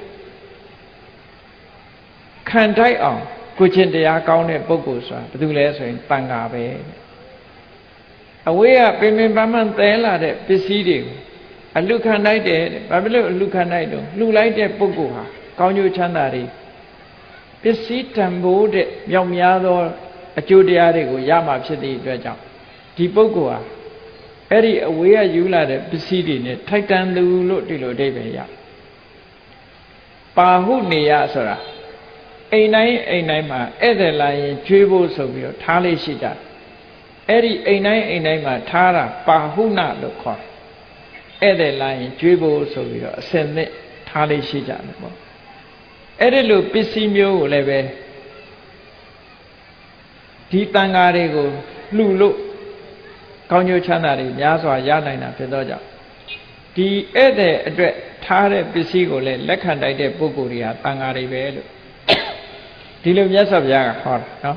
ခံတိုက်အောင်ကိုချင်းတရားကောင်းတဲ့ပုဂ္ဂိုလ်ဆိုတာဘာလို့လဲဆိုရင်တန်ခါပဲအဝေးကပင်ပင်ပန်းပန်းသဲလာတဲ့ပစ္စည်းတွေကိုအလူခံလိုက်တယ်ဘာဖြစ်လို့အလူခံလိုက်တော့လှူလိုက်တဲ့ပုဂ္ဂိုလ်ဟာကောင်းကျိုးချမ်းသာတွေပစ္စည်းတန်ဖိုးတဲ့မြောက်များသောအကျိုးတရားတွေကိုရမှာဖြစ်တဲ့အတွက်ကြောင့်ဒီပုဂ္ဂိုလ်ဟာအဲ့ဒီအဝေးကယူလာတဲ့ပစ္စည်းတွေနဲ့ထိုက်တန်သူလို့ဒီလိုအဓိပ္ပာယ်ရပါဟုနေယဆိုတာအိမ်တိုင်းအိမ်တိုင်းမှာဧည့်သည်လာရင်ကျွေးဖို့ဆိုပြီးတော့ထားလေးရှိကြတယ်အဲ့ဒီအိမ်တိုင်းအိမ်တိုင်းမှာထားတာပါဟုနလို့ခေါ်တယ်ဧည့်သည်လာရင်ကျွေးဖို့ဆိုပြီးတော့အစင်နဲ့ထားလေးရှိကြတယ်ပေါ့အဲ့ဒီလိုပစ္စည်းမျိုးကိုလည်းပဲဒီတန်ဃာတွေကိုလှူလို့ကောင်းကျိုးချမ်းသာတွေများစွာရနိုင်တာဖြစ်တော့ကြောင့်ဒီဧည့်သည်အတွက်ထားတဲ့ပစ္စည်းကိုလည်းလက်ခံတိုက်တဲ့ပုဂ္ဂိုလ်တွေဟာတန်ဃာတွေပဲလို့ဒီလိုမြတ်စွာဘုရားကဟောတာနော်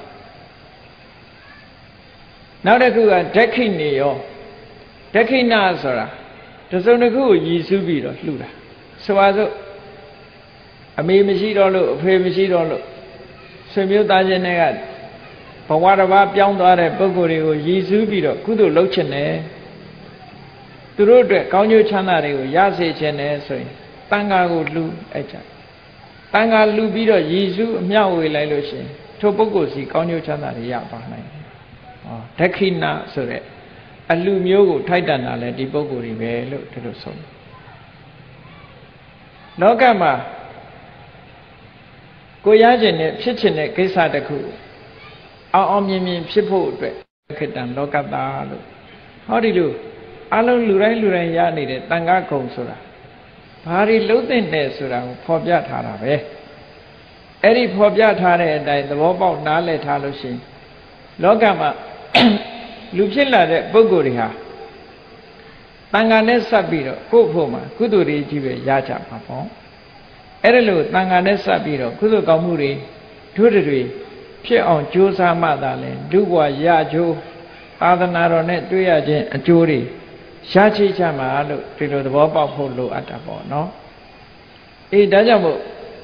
နောက်တစ်ခုကဒက္ခိနေယောဒက္ခိဏဆိုတာတစုံတစ်ခုကိုရည်စူးပြီးတော့လှူတာဆိုပါစို့အမေမရှိတော့လို့အဖေမရှိတော့လို့ဆွေမျိုးသားချင်းတွေကဘဝတစ်ပါးပြောင်းသွားတဲ့ပုဂ္ဂိုလ်တွေကိုရည်စူးပြီးတော့ကုသိုလ်လုပ်ချင်တယ်သူတို့အတွက်ကောင်းကျိုးချမ်းသာတွေကိုရစေချင်တယ်ဆိုရင်တန်ခါကိုလှူအဲ့ကြတန်ခါလှူပြီးတော့ရည်စူးအမျှဝေလိုက်လို့ရှိရင်ထိုပုဂ္ဂိုလ်စီကောင်းကျိုးချမ်းသာတွေရပါနိုင်တယ်ဟောဒက္ခိဏဆိုတဲ့အလှမျိုးကိုထိုက်တန်တာလဲဒီပုဂ္ဂိုလ်တွေပဲလို့ဒီလိုဆုံးလောကမှာကိုရခြင်းနဲ့ဖြစ်ခြင်းတဲ့ကိစ္စတစ်ခုအောင်အောင်မြင်မြင်ဖြစ်ဖို့အတွက်ခေတ္တလောကတာလို့ဟောဒီလိုအလုံးလူတိုင်းလူတိုင်းရနေတဲ့တန်ခါကုံဆိုတာဘာတွေလုံးသိနေဆိုတာကိုဖော်ပြထားတာပဲအဲ့ဒီဖော်ပြထားတဲ့အတိုင်းသဘောပေါက်နားလည်ထားလို့ရှိရင်လောကမှာလူဖြစ်လာတဲ့ပုဂ္ဂိုလ်တွေဟာတန်ခါနဲ့ဆက်ပြီးတော့ကိုယ့်ဖို့မှာကုသိုလ်တွေကြီးပဲရကြမှာပေါ့အဲ့ဒါလို့တန်ခါနဲ့ဆက်ပြီးတော့ကုသိုလ်ကောင်းမှုတွေဒုတိတွေဖြစ်အောင်ကြိုးစားမှသာလဲလူဘဝရကြိုးသာသနာတော်နဲ့တွေ့ရခြင်းအကျိုးတွေရရှိကြမှာလို့ဒီလိုသဘောပေါက်ဖို့လိုအပ်တာပေါ့နော်အေးဒါကြောင့်မို့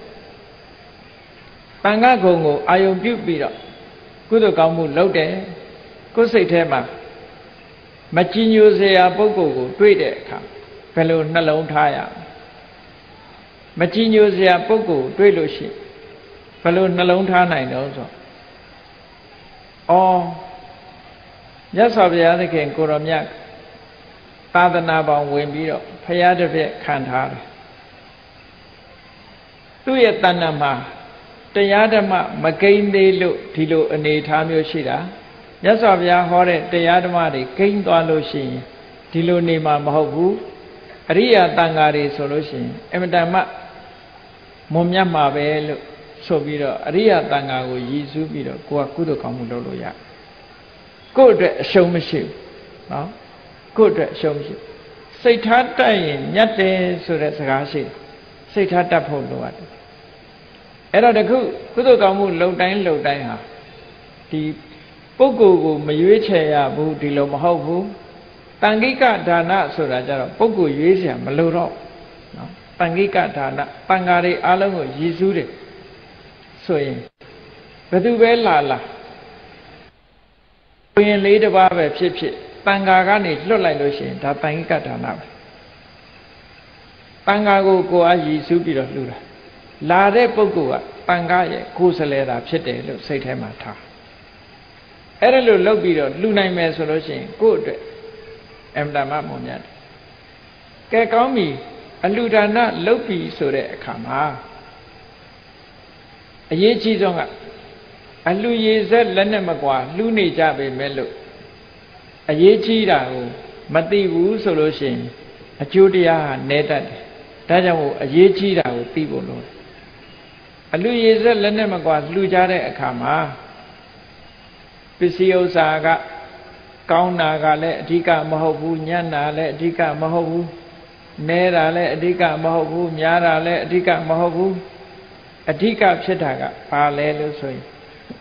တန်ခါကုံကိုအာယုံပြုပြီးတော့ကုသိုလ်ကောင်းမှုလုပ်တယ်ကိုယ်စိတ်ထဲမှာမကြည်ညိုစရာပုဂ္ဂိုလ်ကိုတွေ့တဲ့အခါဘယ်လိုနှလုံးထားရမကြည်ညိုစရာပုဂ္ဂိုလ်တွေ့လို့ရှိဘယ်လိုနှလုံးထားနိုင်တော့ဆိုအော်မြတ်စွာဘုရားသခင်ကိုရောမြတ်သာသနာပေါင်းဝင်ပြီးတော့ဖရာတစ်ပြက်ခံထားတယ်သူ့ရဲ့တဏ္ဍမှာတရားဓမ္မမကိန်းသေးလို့ဒီလိုအနေထားမျိုးရှိတာမြတ်စွာဘုရားဟောတဲ့တရားဓမ္မတွေကိန်းသွားလို့ရှိရင်ဒီလိုနေမှာမဟုတ်ဘူးအရိယာတန်ဃာတွေဆိုလို့ရှိရင်အမတန်မှမွန်မြတ်မှာပဲလို့ဆိုပြီးတော့အရိယာတန်ဃာကိုရည်စူးပြီးတော့ကိုကကုသိုလ်ကောင်းမှုလုပ်လို့ရကိုယ့်အတွက်အရှုံးမရှိဘူးနော်ကိုယ့်အတွက်အရှုံးမရှိစိတ်ထားတက်ရင်မြတ်တယ်ဆိုတဲ့စကားရှိတယ်စိတ်ထားတက်ဖို့လိုရတယ်အဲ့တော့တခုကုသိုလ်ကောင်းမှုလုံတိုင်းလုံတိုင်းဟာဒီပုဂ္ဂိုလ်ကိုမရွေးချယ်ရဘူးဒီလိုမဟုတ်ဘူးတန်ခိကဒါနဆိုတာကြတော့ပုဂ္ဂိုလ်ရွေးချယ်မလိုတော့နော်တန်ခိကဒါနတန်ဃာတွေအားလုံးကိုရည်စူးတယ်ဆိုရင်ဘယ်သူပဲလာလာဘုရင်လေးတစ်ပါးပဲဖြစ်ဖြစ်တန်ဃာကနေလွတ်လိုက်လို့ရှိရင်ဒါတန်ခိကဒါနပဲတန်ဃာကိုကိုအားရည်စူးပြီးတော့လှူတာလာတဲ့ပုဂ္ဂိုလ်ကတန်ဃာရဲ့ကိုယ်စလဲတာဖြစ်တယ်လို့စိတ်ထဲမှာထားအဲ့ဒါလို့လုပ်ပြီးတော့လှူနိုင်မယ်ဆိုလို့ရှိရင်ကိုယ့်အတွက်အမှန်တမ်းမုံမြတ်ကဲကောင်းပြီအလှူဒါနလုပ်ပြီဆိုတဲ့အခါမှာအရေးကြီးဆုံးကအလှူရည်ဆက်လက်နဲ့မကွာလှူနေကြပေမဲ့လို့အရေးကြီးတာကိုမသိဘူးဆိုလို့ရှိရင်အကျိုးတရားဟာနည်းတတ်တယ်ဒါကြောင့်မို့အရေးကြီးတာကိုသိဖို့လိုတယ်အလှူရည်ဆက်လက်နဲ့မကွာလှူကြတဲ့အခါမှာပစ္စည်းဥစ္စာကကောင်းတာကလည်းအဓိကမဟုတ်ဘူးညံ့တာလည်းအဓိကမဟုတ်ဘူးနဲတာလည်းအဓိကမဟုတ်ဘူးများတာလည်းအဓိကမဟုတ်ဘူးအဓိကဖြစ်တာကဘာလဲလို့ဆိုရင်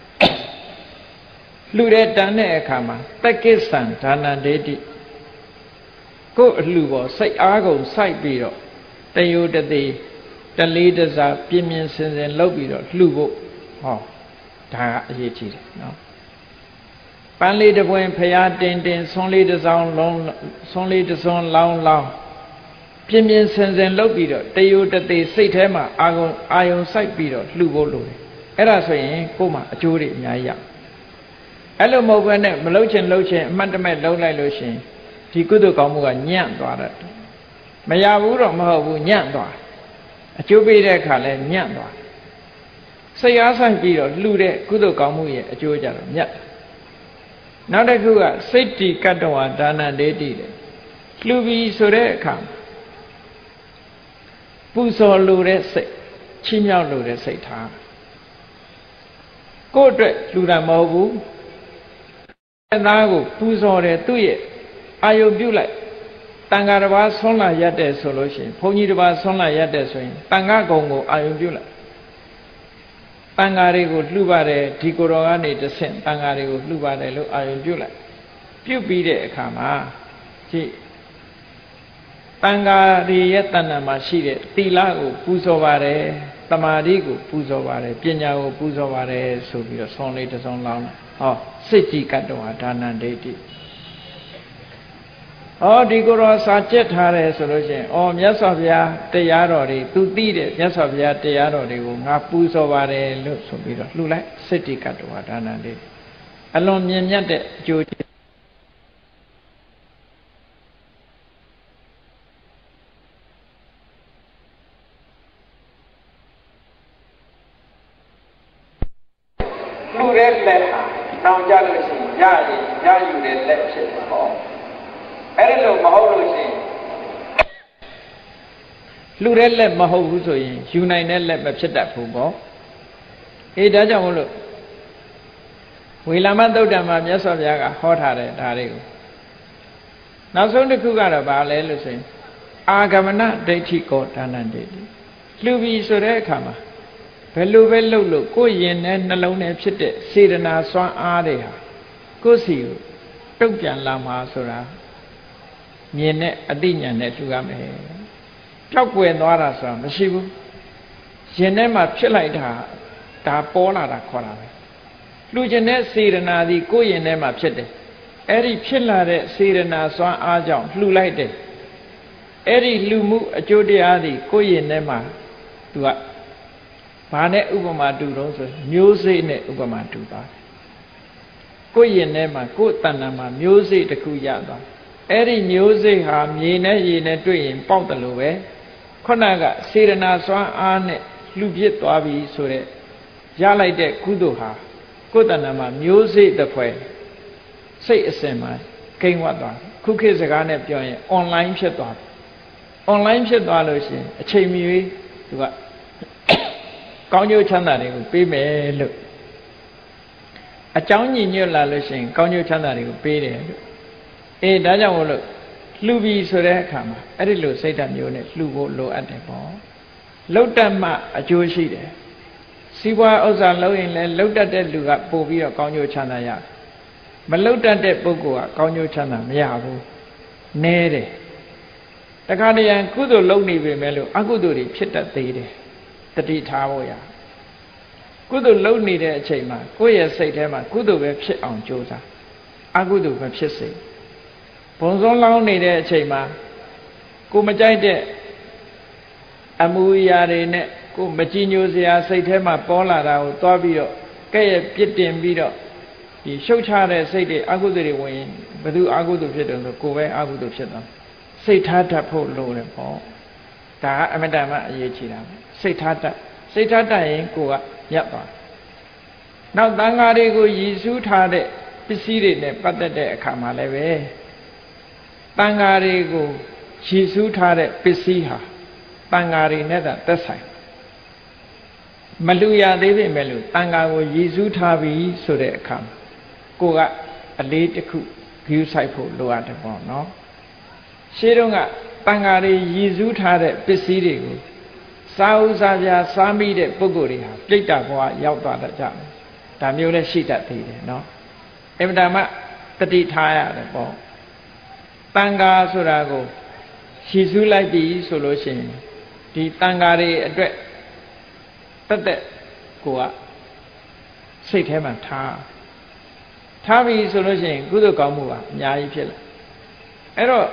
လှူတဲ့တန်တဲ့အခါမှာတက္ကိသံဒါနဒေတိကိုယ်အလှူပေါ်စိတ်အားကုန်စိုက်ပြီးတော့တယုတတိတလေးတစားပြင်းပြင်းစင်စင်လုပ်ပြီးတော့လှူဖို့ဟောဒါကအရေးကြီးတယ်နော်ပန်းလေးတစ်ပွင့်ဖျားတင်တင်ဆွန်းလေးတစ်စောင်းလုံးဆွန်းလေးတစ်စွန်းလောင်းလောင်းပြင်းပြင်းစင်စင်လုပ်ပြီးတော့တယုတတိစိတ်ထဲမှာအာယုံအာယုံစိုက်ပြီးတော့လှူဖို့လိုတယ်အဲ့ဒါဆိုရင်ကိုယ်မှာအကျိုးတွေအများကြီးရအဲ့လိုမဟုတ်ဘဲနဲ့မလှုပ်ချင်လှုပ်ချင်အမှတ်တမဲ့လှုပ်လိုက်လို့ရှိရင်ဒီကုသိုလ်ကောင်းမှုကညံ့သွားတယ်မရဘူးတော့မဟုတ်ဘူးညံ့သွားအကျိုးပေးတဲ့အခါလဲညံ့သွားစိတ်အားဆိုင်ပြီးတော့လှူတဲ့ကုသိုလ်ကောင်းမှုရဲ့အကျိုးကြတော့မြတ်နောက်တစ်ခုကစိတ်တိကတ္တဝါဒါနဒေတိတဲ့လှူပြီးဆိုတဲ့အခါပူဇော်လိုတဲ့စိတ်ချီးမြှောက်လိုတဲ့စိတ်ထားကိုယ့်အတွက်လှူတာမဟုတ်ဘူးအသားကိုပူဇော်တယ်သူ့ရဲ့အာယုပြုလိုက်တန်ဃာတစ်ပါးဆွမ်းလာရတဲ့ဆိုလို့ရှိရင်ဘုန်းကြီးတစ်ပါးဆွမ်းလာရတဲ့ဆိုရင်တန်ဃာကုံကိုအာယုပြုလိုက်တန်ဃာတွေကိုလှူပါတယ်ဒီကိုယ်တော်ကနေတဆင့်တန်ဃာတွေကိုလှူပါတယ်လို့အာယုပြုလိုက်ပြုပြီးတဲ့အခါမှာကြည့်တန်ဃာတွေရဲ့တဏ္ဍာမှာရှိတဲ့သီလကိုပူဇော်ပါတယ်တမာတိကိုပူဇော်ပါတယ်ပညာကိုပူဇော်ပါတယ်ဆိုပြီးတော့ဆောင်းလေးတစ်စုံလောင်းဟောစိတ်ကြည်ကတ္တဝါဒါနဒိဋ္ဌိဩဒီကိုယ်တော်စာကျက်ထားတယ်ဆိုလို့ရှိရင်ဩမြတ်စွာဘုရားတရားတော်တွေသူသိတဲ့မြတ်စွာဘုရားတရားတော်တွေကိုငါပူဇော်ပါတယ်လို့ဆိုပြီးတော့လှူလိုက်စိတ်ကြည်ကတ္တဝါဒါနဒိဋ္ဌိအလွန်မြင့်မြတ်တဲ့အကျိုးလှူတဲ့လက်ဟာတောင်းကြလို့ရှိရင်ရရင်ရယူတဲ့လက်ဖြစ်တယ်ဟောအဲ့ဒါလို့မဟုတ်လို့ရှိရင်လှူတဲ့လက်မဟုတ်ဘူးဆိုရင်ယူနိုင်တဲ့လက်မဖြစ်တတ်ဘူးပေါ့အေးဒါကြောင့်မို့လို့ဝေလာမသုတ်တံမှာမြတ်စွာဘုရားကဟောထားတဲ့ဒါတွေကိုနောက်ဆုံးတစ်ခုကတော့ဘာလဲလို့ဆိုရင်အာဂမနဒိဋ္ဌိကောဒါနဒိဋ္ဌိလှူပြီးဆိုတဲ့အခါမှာဘယ်လိုပဲလှုပ်လို့ကိုယ်ရင်နဲ့နှလုံးနဲ့ဖြစ်တဲ့စေတနာစွမ်းအားတွေဟာကိုယ်စီကိုတုတ်ပြန်လာမှာဆိုတာမြင်နဲ့အသိဉာဏ်နဲ့လှူရမယ်ကြောက်ွယ်သွားတာဆိုတာမရှိဘူးရင်ထဲမှာဖြစ်လိုက်တာဒါပေါ်လာတာခေါ်တာပဲလှူခြင်းတဲ့စေတနာဒီကိုယ်ရင်ထဲမှာဖြစ်တယ်အဲ့ဒီဖြစ်လာတဲ့စေတနာစွမ်းအားကြောင့်လှူလိုက်တယ်အဲ့ဒီလှူမှုအကျိုးတရားဒီကိုယ်ရင်ထဲမှာသူကဘာနဲ့ဥပမာတူတော့ဆိုမျိုးစိတ်နဲ့ဥပမာတူသွားကိုယ့်ရင်ထဲမှာကိုယ့်တဏ္ဍာမှာမျိုးစိတ်တစ်ခုရသွားအဲ့ဒီမျိုးစိတ်ဟာမြေနဲ့ရေနဲ့တွေ့ရင်ပေါက်တယ်လို့ပဲခုနကစေရနာစွမ်းအားနဲ့လှူပြစ်သွားပြီဆိုတဲ့ရလိုက်တဲ့ကုသိုလ်ဟာကိုယ်တဏ္ဍာမှာမျိုးစိတ်တစ်ဖွဲ့စိတ်အစဉ်မှာကိန်းဝတ်သွားခုခေတ်စကားနဲ့ပြောရင် online ဖြစ်သွားတယ် online ဖြစ်သွားလို့ရှိရင်အချိန်မီသူကကောင်းကျိုးချမ်းသာတွေကိုပေးမယ်လို့အကြောင်းညီညွတ်လာလို့ရှိရင်ကောင်းကျိုးချမ်းသာတွေကိုပေးတယ်လို့အေးဒါကြောင့်မို့လို့လှူပြီးဆိုတဲ့အခါမှာအဲ့ဒီလိုစိတ်ဓာတ်မျိုးနဲ့လှူဖို့လိုအပ်တယ်ပေါ့လှုပ်တတ်မှအကျိုးရှိတယ်စီးပွားဥစ္စာလုပ်ရင်လည်းလှုပ်တတ်တဲ့လူကပို့ပြီးတော့ကောင်းကျိုးချမ်းသာရတယ်မလှုပ်တတ်တဲ့ပုဂ္ဂိုလ်ကကောင်းကျိုးချမ်းသာမရဘူးနည်းတယ်တခါတည်းကုသိုလ်လုပ်နေပေမဲ့လို့အကုသိုလ်တွေဖြစ်တတ်သေးတယ်တတိထားဖို့ရကုသိုလ်လုပ်နေတဲ့အချိန်မှာကိုယ့်ရဲ့စိတ်ထဲမှာကုသိုလ်ပဲဖြစ်အောင်ကြိုးစားအကုသိုလ်ပဲဖြစ်စေဘုံဆုံးလောင်းနေတဲ့အချိန်မှာကိုမကြိုက်တဲ့အမူအရာတွေနဲ့ကိုမကြည်ညိုစရာစိတ်ထဲမှာပေါ်လာတာကိုတွားပြီးတော့ကဲ့ရဲ့ပြစ်တင်ပြီးတော့ဒီရှုပ်ချတဲ့စိတ်တွေအကုသိုလ်တွေဝင်ဘယ်သူအကုသိုလ်ဖြစ်တယ်ဆိုကိုယ်ပဲအကုသိုလ်ဖြစ်သွားစိတ်ထားတတ်ဖို့လိုတယ်ပေါ့ဒါကအမတ္တမအရေးကြီးတာစိတ်ထားတတ်စိတ်ထားတတ်ရင်ကိုယ်ကညက်သွားနောက်တန်ဃာတွေကိုရည်စူးထားတဲ့ပစ္စည်းတွေနဲ့ပတ်သက်တဲ့အခါမှာလည်းပဲတန်ဃာတွေကိုရည်စူးထားတဲ့ပစ္စည်းဟာတန်ဃာတွေနဲ့သာသက်ဆိုင်မလူရသေးပေမဲ့လို့တန်ဃာကိုရည်စူးထားပြီးဆိုတဲ့အခါကိုကအလေးတစ်ခုဂရုစိုက်ဖို့လိုအပ်တယ်ပေါ့နော်ရှင်းတော့ကတန်ဃာတွေရည်စူးထားတဲ့ပစ္စည်းတွေကိုစားဥစားပြားစားမိတဲ့ပုဂ္ဂိုလ်တွေဟာပြိတ္တာဘဝရောက်သွားတတ်ကြတယ်ဒါမျိုးလည်းရှိတတ်သေးတယ်နော်အမှန်တမ်းတတိထားရတယ်ပေါ့တန်ဃာဆိုတာကိုရည်စူးလိုက်ပြီဆိုလို့ရှိရင်ဒီတန်ဃာတွေအတွက်တက်တက်ကိုကစိတ်ထဲမှာထားထားပြီဆိုလို့ရှိရင်ကုသိုလ်ကောင်းမှုကအများကြီးဖြစ်လာအဲ့တော့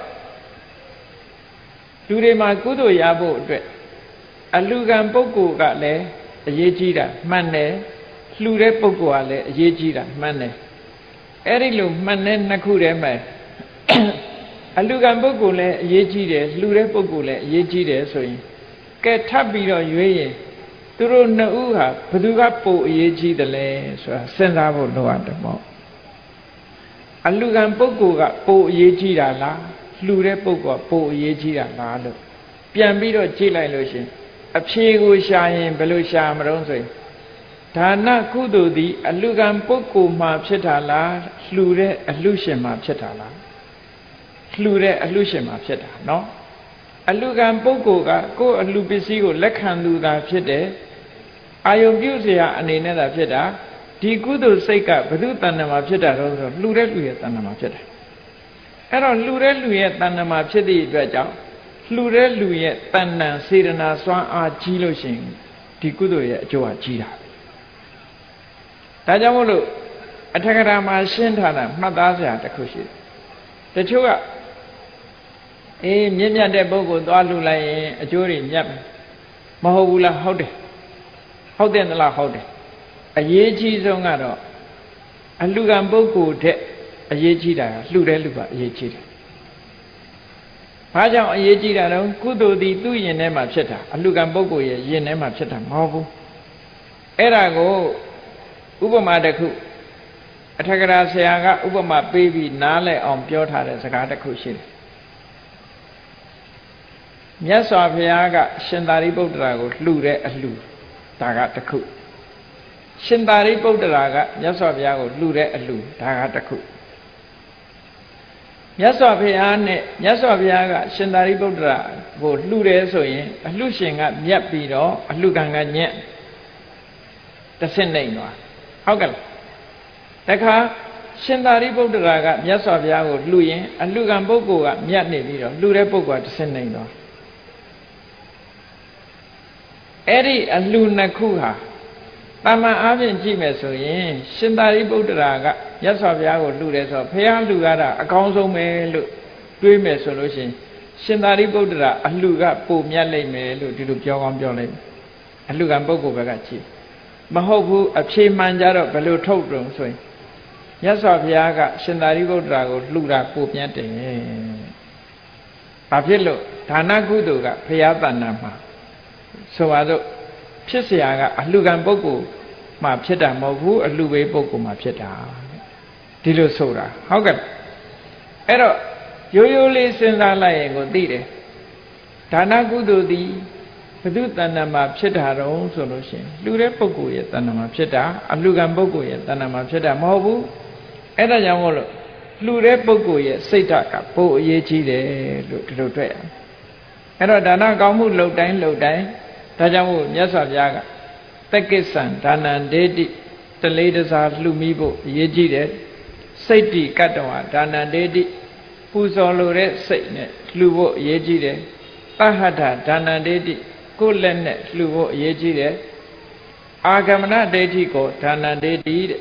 လူတွေမှာကုသိုလ်ရဖို့အတွက်အလူကံပုဂ္ဂိုလ်ကလည်းအရေးကြီးတာမှန်တယ်လှူတဲ့ပုဂ္ဂိုလ်ကလည်းအရေးကြီးတာမှန်တယ်အဲ့ဒီလိုမှန်တဲ့နှစ်ခုတည်းမှာအလူကံပုဂ္ဂိုလ်လည်းအရေးကြီးတယ်လှူတဲ့ပုဂ္ဂိုလ်လည်းအရေးကြီးတယ်ဆိုရင်ကဲထပ်ပြီးတော့ရွေးရင်သူတို့နှစ်ဦးဟာဘယ်သူကပိုအရေးကြီးတယ်လဲဆိုတာစဉ်းစားဖို့လိုအပ်တယ်ပေါ့အလူကံပုဂ္ဂိုလ်ကပိုအရေးကြီးတာလားလှူတဲ့ပုဂ္ဂိုလ်ကပိုအရေးကြီးတာလားလို့ပြန်ပြီးတော့ကြည့်လိုက်လို့ရှင်အဖြေကိုရှာရင်ဘယ်လိုရှာမလို့ဆိုရင်ဒါနကုသိုလ်သည်အလူကံပုဂ္ဂိုလ်မှာဖြစ်တာလားလှူတဲ့အလူရှင်မှာဖြစ်တာလားလှူတဲ့အလူရှင်မှာဖြစ်တာနော်အလူကံပုဂ္ဂိုလ်ကကိုယ်အလူပစ္စည်းကိုလက်ခံသူသာဖြစ်တယ်အာယုံပြုเสียအနေနဲ့သာဖြစ်တာဒီကုသိုလ်စိတ်ကဘု து တဏ္ဍမှာဖြစ်တာတော့ဆိုလှူတဲ့လူရဲ့တဏ္ဍမှာဖြစ်တယ်အဲ့တော့လှူတဲ့လူရဲ့တဏ္ဍမှာဖြစ်သည့်အတွက်ကြောင့်လှူတဲ့လူရဲ့တဏ္ဍစေရနာစွမ်းအားကြီးလို့ရှိရင်ဒီကုသိုလ်ရဲ့အကျိုးကကြီးတာဒါကြောင့်မို့လို့အထက်ကရာမှာရှင်းထားတာမှတ်သားစရာတစ်ခုရှိတယ်တချို့ကအေးမြင့်မြတ်တဲ့ပုဂ္ဂိုလ်သွားလှူလိုက်ရင်အကျိုးတွေမြတ်မယ်မဟုတ်ဘူးလားဟုတ်တယ်ဟုတ်တယ်လားဟုတ်တယ်အရေးကြီးဆုံးကတော့အလှူကံပုဂ္ဂိုလ်တဲ့အရေးကြီးတာလှူတဲ့လူကအရေးကြီးတယ်ဘာကြောင့်အရေးကြီးတာတော့ကုသိုလ်သည်သူ့ယင်ထဲမှာဖြစ်တာအလှူကံပုဂ္ဂိုလ်ရဲ့ယင်ထဲမှာဖြစ်တာမဟုတ်ဘူးအဲ့ဒါကိုဥပမာတစ်ခုအထက်ကရာဆရာကဥပမာပေးပြီးနားလည်အောင်ပြောထားတဲ့စကားတစ်ခုရှိတယ်မြတ်စွာဘုရားကရှင်သာရိပုတ္တရာကိုလှူတဲ့အလှူဒါကတစ်ခုရှင်သာရိပုတ္တရာကမြတ်စွာဘုရားကိုလှူတဲ့အလှူဒါကတစ်ခုမြတ်စွာဘုရားနဲ့မြတ်စွာဘုရားကရှင်သာရိပုတ္တရာကိုလှူတယ်ဆိုရင်အလှူရှင်ကမြတ်ပြီးတော့အလှူကံကညက်တစ်ဆင့်နေသွားဟုတ်ကဲ့တခါရှင်သာရိပုတ္တရာကမြတ်စွာဘုရားကိုလှူရင်အလှူကံပုဂ္ဂိုလ်ကမြတ်နေပြီးတော့လှူတဲ့ပုဂ္ဂိုလ်ကတစ်ဆင့်နေသွားအဲ့ဒီအလှူနှစ်ခုဟာတာမန်အားဖြင့်ကြည့်မယ်ဆိုရင်ရှင်သာရိပုတ္တရာကမြတ်စွာဘုရားကိုလှူတယ်ဆိုတော့ဘုရားလှူရတာအကောင်းဆုံးပဲလို့တွေးမယ်ဆိုလို့ရှိရင်ရှင်သာရိပုတ္တရာအလှူကပိုမြတ်လိမ့်မယ်လို့ဒီလိုပြောကောင်းပြောလိုက်အလှကံပုဂ္ဂိုလ်ဘက်ကကြည့်မဟုတ်ဘူးအဖြေမှန်ကြတော့ဘယ်လိုထုတ်တုံဆိုရင်မြတ်စွာဘုရားကရှင်သာရိပုတ္တရာကိုလှူတာကိုပြတ်တယ်ဘာဖြစ်လို့ဒါနကုသိုလ်ကဘုရားတဏ္ဍာမှာဆိုပါတော့ဖြစ်เสียကအလှကံပုဂ္ဂိုလ်မှာဖြစ်တာမဟုတ်ဘူးအလှဝေးပုဂ္ဂိုလ်မှာဖြစ်တာဒီလိုဆိုတာဟုတ်ကဲ့အဲ့တော့ရိုးရိုးလေးစဉ်းစားလိုက်ရင်ကိုသိတယ်ဒါနကုသိုလ်သည်ဘုသူတဏ္ဍာမှာဖြစ်တာတော့ဆိုလို့ရှိရင်လှူတဲ့ပုဂ္ဂိုလ်ရဲ့တဏ္ဍာမှာဖြစ်တာအလှကံပုဂ္ဂိုလ်ရဲ့တဏ္ဍာမှာဖြစ်တာမဟုတ်ဘူးအဲ့ဒါကြောင့်မို့လို့လှူတဲ့ပုဂ္ဂိုလ်ရဲ့စိတ်ဓာတ်ကပိုအရေးကြီးတယ်လို့ဒီလိုတွေ့ရအဲ့တော့ဒါနကောင်းမှုလုပ်တိုင်းလုပ်တိုင်းဒါကြောင့်မို့မြတ်စွာဘုရားကတက္ကိစ္ဆံဒါနံဒေတိတလေးတစားလှူမိဖို့အရေးကြီးတယ်စိတ်တိကတ္တဝါဒါနံဒေတိပူဇော်လိုတဲ့စိတ်နဲ့လှူဖို့အရေးကြီးတယ်ပဟတ္ထဒါနံဒေတိကိုယ်လက်နဲ့လှူဖို့အရေးကြီးတယ်အာဂမနဒေတိကိုဒါနံဒေတိတဲ့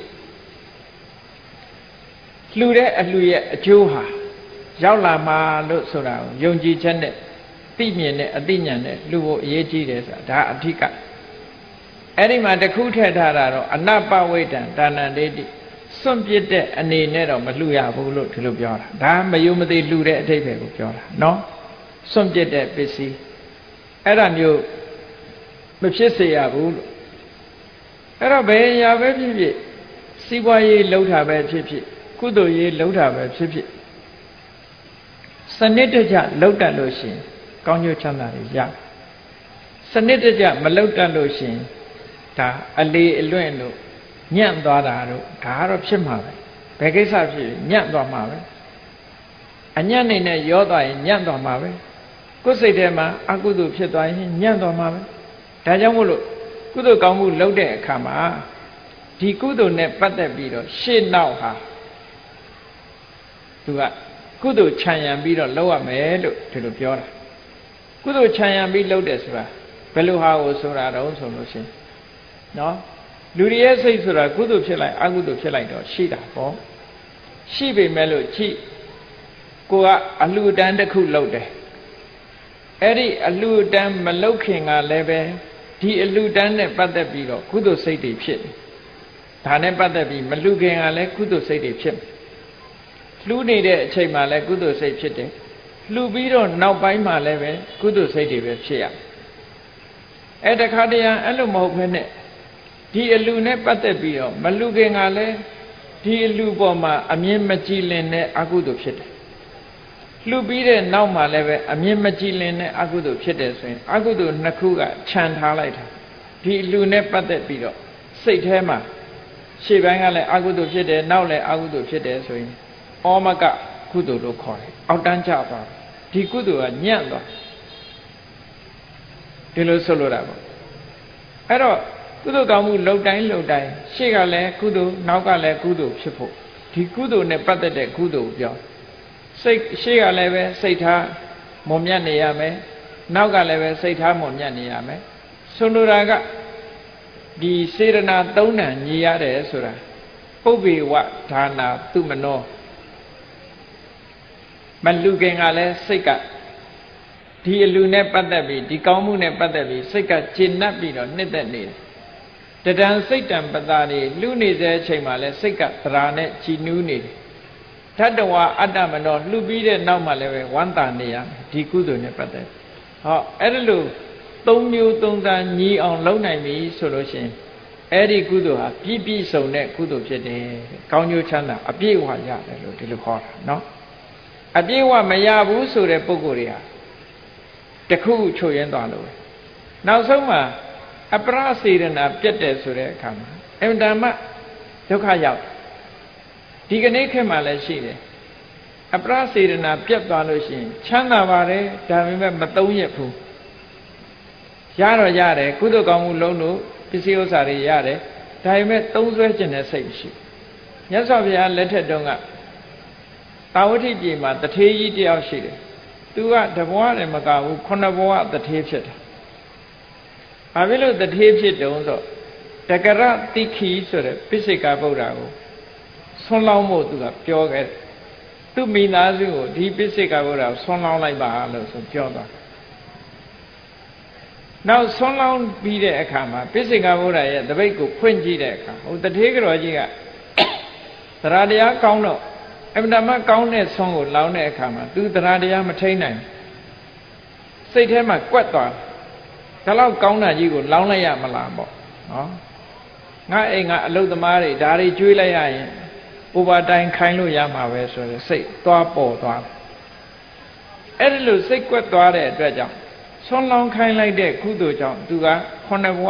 လှူတဲ့အလှူရဲ့အကျိုးဟာရောက်လာမှာလို့ဆိုတာကိုယုံကြည်ချက်နဲ့သိမြင်တဲ့အသိဉာဏ်နဲ့လှူဖို့အရေးကြီးတယ်ဆိုတာဒါအဓိကအဲ့ဒီမှာတစ်ခုထည့်ထားတာတော့အနပဝိတံဒါနံဒေတိစွန့်ပစ်တဲ့အနေနဲ့တော့မလှူရဘူးလို့ဒီလိုပြောတာဒါမယုံမသိလှူတဲ့အဓိပ္ပာယ်ကိုပြောတာနော်စွန့်ပစ်တဲ့ပစ္စည်းအဲ့ဒါမျိုးမဖြစ်စေရဘူးလို့အဲ့တော့ဘယ်ရာပဲဖြစ်ဖြစ်စီးပွားရေးလှုပ်တာပဲဖြစ်ဖြစ်ကုသိုလ်ရေးလှုပ်တာပဲဖြစ်ဖြစ်စနစ်တကျလှုပ်တတ်လို့ရှိရင်ကောင်းကျိုးချမ်းသာတွေရစနစ်တကျမလှုပ်တတ်လို့ရှိရင်ဒါအလေအလွင့်လို့ညံ့သွားတာတော့ဒါကတော့ဖြစ်မှာပဲဘယ်ကိစ္စဖြစ်ညံ့သွားမှာပဲအညံ့နေနဲ့ရောသွားရင်ညံ့သွားမှာပဲကိုယ်စိတ်ထဲမှာအကုသိုလ်ဖြစ်သွားရင်ညံ့သွားမှာပဲဒါကြောင့်မို့လို့ကုသိုလ်ကောင်းမှုလုပ်တဲ့အခါမှာဒီကုသိုလ်နဲ့ပတ်သက်ပြီးတော့ရှေ့နောက်ဟာသူကကုသိုလ်ခြံရံပြီးတော့လုပ်ရမယ်လို့ဒီလိုပြောတာကုသိုလ်ခြံရံပြီးလုပ်တယ်ဆိုတာဘယ်လိုဟာကိုဆိုတာတော့ဆိုလို့ရှိရင်နော်လူတွေရဲ့စိတ်ဆိုတာကုသိုလ်ဖြစ်လိုက်အကုသိုလ်ဖြစ်လိုက်တော့ရှိတာပေါ့ရှိပေမဲ့လို့ကြည့်ကိုကအလှူဒန်းတစ်ခုလုပ်တယ်အဲ့ဒီအလှူဒန်းမလုပ်ခင်ကလည်းပဲဒီအလှူဒန်းနဲ့ပတ်သက်ပြီးတော့ကုသိုလ်စိတ်တွေဖြစ်တယ်ဒါနဲ့ပတ်သက်ပြီးမလှူခင်ကလည်းကုသိုလ်စိတ်တွေဖြစ်လှူနေတဲ့အချိန်မှာလည်းကုသိုလ်စိတ်ဖြစ်တယ်လှူပြီးတော့နောက်ပိုင်းမှာလည်းပဲကုသိုလ်စိတ်တွေပဲဖြစ်ရအဲ့တခါတည်းအဲ့လိုမဟုတ်ဘဲနဲ့ဒီအလှူနဲ့ပတ်သက်ပြီးတော့မလှူခင်ကလည်းဒီအလှူပေါ်မှာအမြင်မကြည်လင်တဲ့အကုသိုလ်ဖြစ်တယ်လှူပြီးတဲ့နောက်မှာလည်းပဲအမြင်မကြည်လင်တဲ့အကုသိုလ်ဖြစ်တယ်ဆိုရင်အကုသိုလ်နှစ်ခုကခြံထားလိုက်တာဒီအလှူနဲ့ပတ်သက်ပြီးတော့စိတ်ထဲမှာရှေ့ပိုင်းကလည်းအကုသိုလ်ဖြစ်တယ်နောက်လည်းအကုသိုလ်ဖြစ်တယ်ဆိုရင်ဩမကကုသိုလ်လို့ခေါ်တယ်အောက်တန်းကျသွားဒီကုသိုလ်ကညံ့သွားဒီလိုဆိုလိုတာပေါ့အဲ့တော့ကုသိုလ်ကောင်းမှုလုပ်တိုင်းလုပ်တိုင်းရှေ့ကလည်းကုသိုလ်နောက်ကလည်းကုသိုလ်ဖြစ်ဖို့ဒီကုသိုလ်နဲ့ပတ်သက်တဲ့ကုသိုလ်ပြောစိတ်ရှေ့ကလည်းပဲစိတ်ထားမွန်မြတ်နေရမယ်နောက်ကလည်းပဲစိတ်ထားမွန်မြတ်နေရမယ်ဆိုလိုတာကဒီစေရနာသုံးဏညီရတယ်ဆိုတာပုပ္ပေဝဒါနာသူမနောမလူခင်ကလည်းစိတ်ကဒီအလူနဲ့ပတ်သက်ပြီးဒီကောင်းမှုနဲ့ပတ်သက်ပြီးစိတ်ကကျဉ်တ်ပြီးတော့နှစ်သက်နေတယ်တဒံစိတ်တံပတာတွေလူနေတဲ့အချိန်မှာလည်းစိတ်ကသရာနဲ့ကြည်နူးနေတယ်ဓတ္တဝါအတ္တမနောလှူပြီးတဲ့နောက်မှလည်းပဲဝမ်းသာနေရမယ်ဒီကုသိုလ်နဲ့ပတ်သက်ဟောအဲ့ဒါလို့သုံးမျိုးသုံးသားညီအောင်လုပ်နိုင်ပြီဆိုလို့ရှိရင်အဲ့ဒီကုသိုလ်ဟာပြည့်ပြည့်စုံတဲ့ကုသိုလ်ဖြစ်တယ်ကောင်းကျိုးချမ်းသာအပြည့်အဝရတယ်လို့ဒီလိုခေါ်တာနော်အပြည့်အဝမရဘူးဆိုတဲ့ပုဂ္ဂိုလ်တွေဟာတခုချုပ်ရင်းသွားလို့နောက်ဆုံးမှာအပရစေရနာပြတ်တယ်ဆိုတဲ့အခါမှာအမှန်တမ်းဒုက္ခရောက်ဒီကနေ့ခေတ်မှာလည်းရှိတယ်အပရစေရနာပြတ်သွားလို့ရှိရင်ချမ်းသာပါတယ်ဒါပေမဲ့မသုံးရဘူးရတော့ရတယ်ကုသိုလ်ကောင်းမှုလုံးလို့ပစ္စည်းဥစ္စာတွေရတယ်ဒါပေမဲ့သုံးဆွဲခြင်းနဲ့စိတ်မရှိမြတ်စွာဘုရားလက်ထက်တုန်းကတာဝတိပြည်မှာတထေးကြီးတယောက်ရှိတယ်သူကတဘွားလည်းမကဘူးခုနှစ်ဘွားတထေးဖြစ်တယ်ဘာဖြစ်လို့တထေးဖြစ်တုံးဆိုတကရတိခိဆိုတဲ့ပိစိကဗုဒ္ဓကိုဆွန်းလောင်းဖို့သူကပြောခဲ့သူမိသားစုကိုဒီပိစိကဗုဒ္ဓကိုဆွန်းလောင်းလိုက်ပါလို့ဆိုပြောသွားနောက်ဆွန်းလောင်းပြီးတဲ့အခါမှာပိစိကဗုဒ္ဓရဲ့တပိတ်ကိုဖွင့်ကြည့်တဲ့အခါဟိုတထေးကြော်ကြီးကသရတရားကောင်းတော့အမှန်တမ်းကောင်းတဲ့ဆွန်းကိုလောင်းတဲ့အခါမှာသူသရတရားမထိန်နိုင်စိတ်ထဲမှာကွက်သွားဒါတော့ကောင်းတာကြီးကိုလောင်းလိုက်ရမလားပေါ့နော်ငါအိမ်ကအလုတ်သမားတွေဒါတွေကျွေးလိုက်ရရင်ဥပါတိုင်းခိုင်းလို့ရမှာပဲဆိုရင်စိတ်သွားပေါ်သွားအဲ့ဒီလိုစိတ်ကွက်သွားတဲ့အတွက်ကြောင့်ဆွန်းလောင်းခိုင်းလိုက်တဲ့ကုသိုလ်ကြောင့်သူကခုနှစ်ဘဝ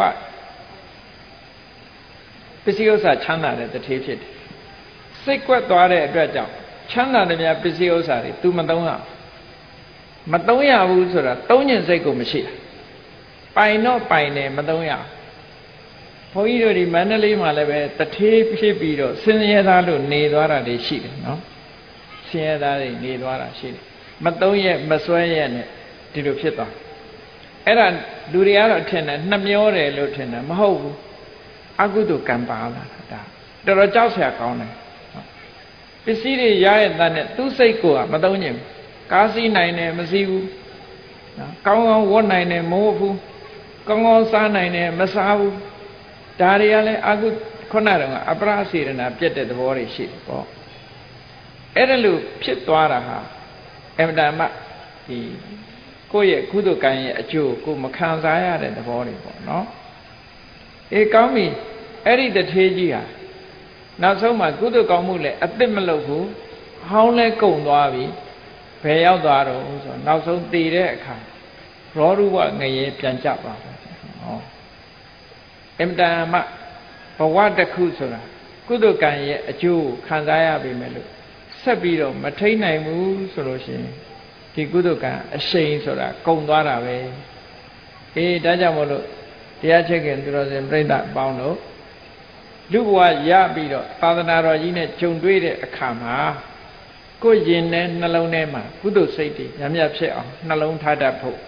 ပစ္စည်းဥစ္စာချမ်းသာတဲ့တထေးဖြစ်တယ်စိတ်ကွက်သွားတဲ့အတွက်ကြောင့်ချမ်းသာတဲ့များပစ္စည်းဥစ္စာတွေ तू မသုံးရမသုံးရဘူးဆိုတာသုံးညင်စိတ်ကိုမရှိတာပိုင်တော့ပိုင်တယ်မသုံးရဘုန်းကြီးတို့ဒီမန္တလေးမှာလည်းပဲတထေးဖြစ်ပြီးတော့စင်ရဲသားလို့နေသွားတာတွေရှိတယ်နော်စင်ရဲသားတွေနေသွားတာရှိတယ်မသုံးရက်မစွဲရက်နဲ့ဒီလိုဖြစ်သွားအဲ့ဒါလူတွေကတော့ထင်တယ်နှမျောတယ်လို့ထင်တယ်မဟုတ်ဘူးအကုသိုလ်ကံပါလာတာဒါတော်တော်ကြောက်စရာကောင်းတယ်ပစ္စည်းတွေရရဲ့တန်းနဲ့သူ့စိတ်ကိုကမသုံးညင်ကားစီးနိုင်တယ်မစီးဘူးနော်ကောင်းကောင်းဝတ်နိုင်တယ်မဝတ်ဘူးကောင်းကောင်းစားနိုင်တယ်မစားဘူးဒါတွေကလည်းအကုခုနကအပရစေရနာပြတ်တဲ့သဘောတွေရှိတယ်ပေါ့အဲ့ဒါလို့ဖြစ်သွားတာဟာအမှန်တမ်းဒီကိုယ့်ရဲ့ကုသိုလ်ကံရဲ့အကျိုးကိုမခံစားရတဲ့သဘောတွေပေါ့နော်အေးကောင်းပြီအဲ့ဒီတထေးကြီးဟာနောက်ဆုံးမှာကုသိုလ်ကောင်းမှုလည်းအသက်မလုပ်ဘူးဟောင်းလဲကုန်သွားပြီဘယ်ရောက်သွားတော့ဆိုတော့နောက်ဆုံးတည်တဲ့အခါရောရုဝငရေပြန်ကြပါပဲဟောအမှန်တမ်းဘဝတစ်ခုဆိုတာကုသိုလ်ကံရဲ့အကျိုးခံစားရပြီမဲ့လို့ဆက်ပြီးတော့မထိန်နိုင်ဘူးဆိုလို့ရှိရင်ဒီကုသိုလ်ကံအရှိန်ဆိုတာကုန်သွားတာပဲအေးဒါကြောင့်မို့လို့တရားချက်ခင်သူတော်စင်ပြိဿပေါင်းတို့လူဘဝရပြီးတော့သာသနာတော်ကြီးနဲ့ဂျုံတွေ့တဲ့အခါမှာကိုယ်ရင်နဲ့နှလုံးထဲမှာကုသိုလ်စိတ်တွေညံ့ညပ်ဖြစ်အောင်နှလုံးထားတတ်ဖို့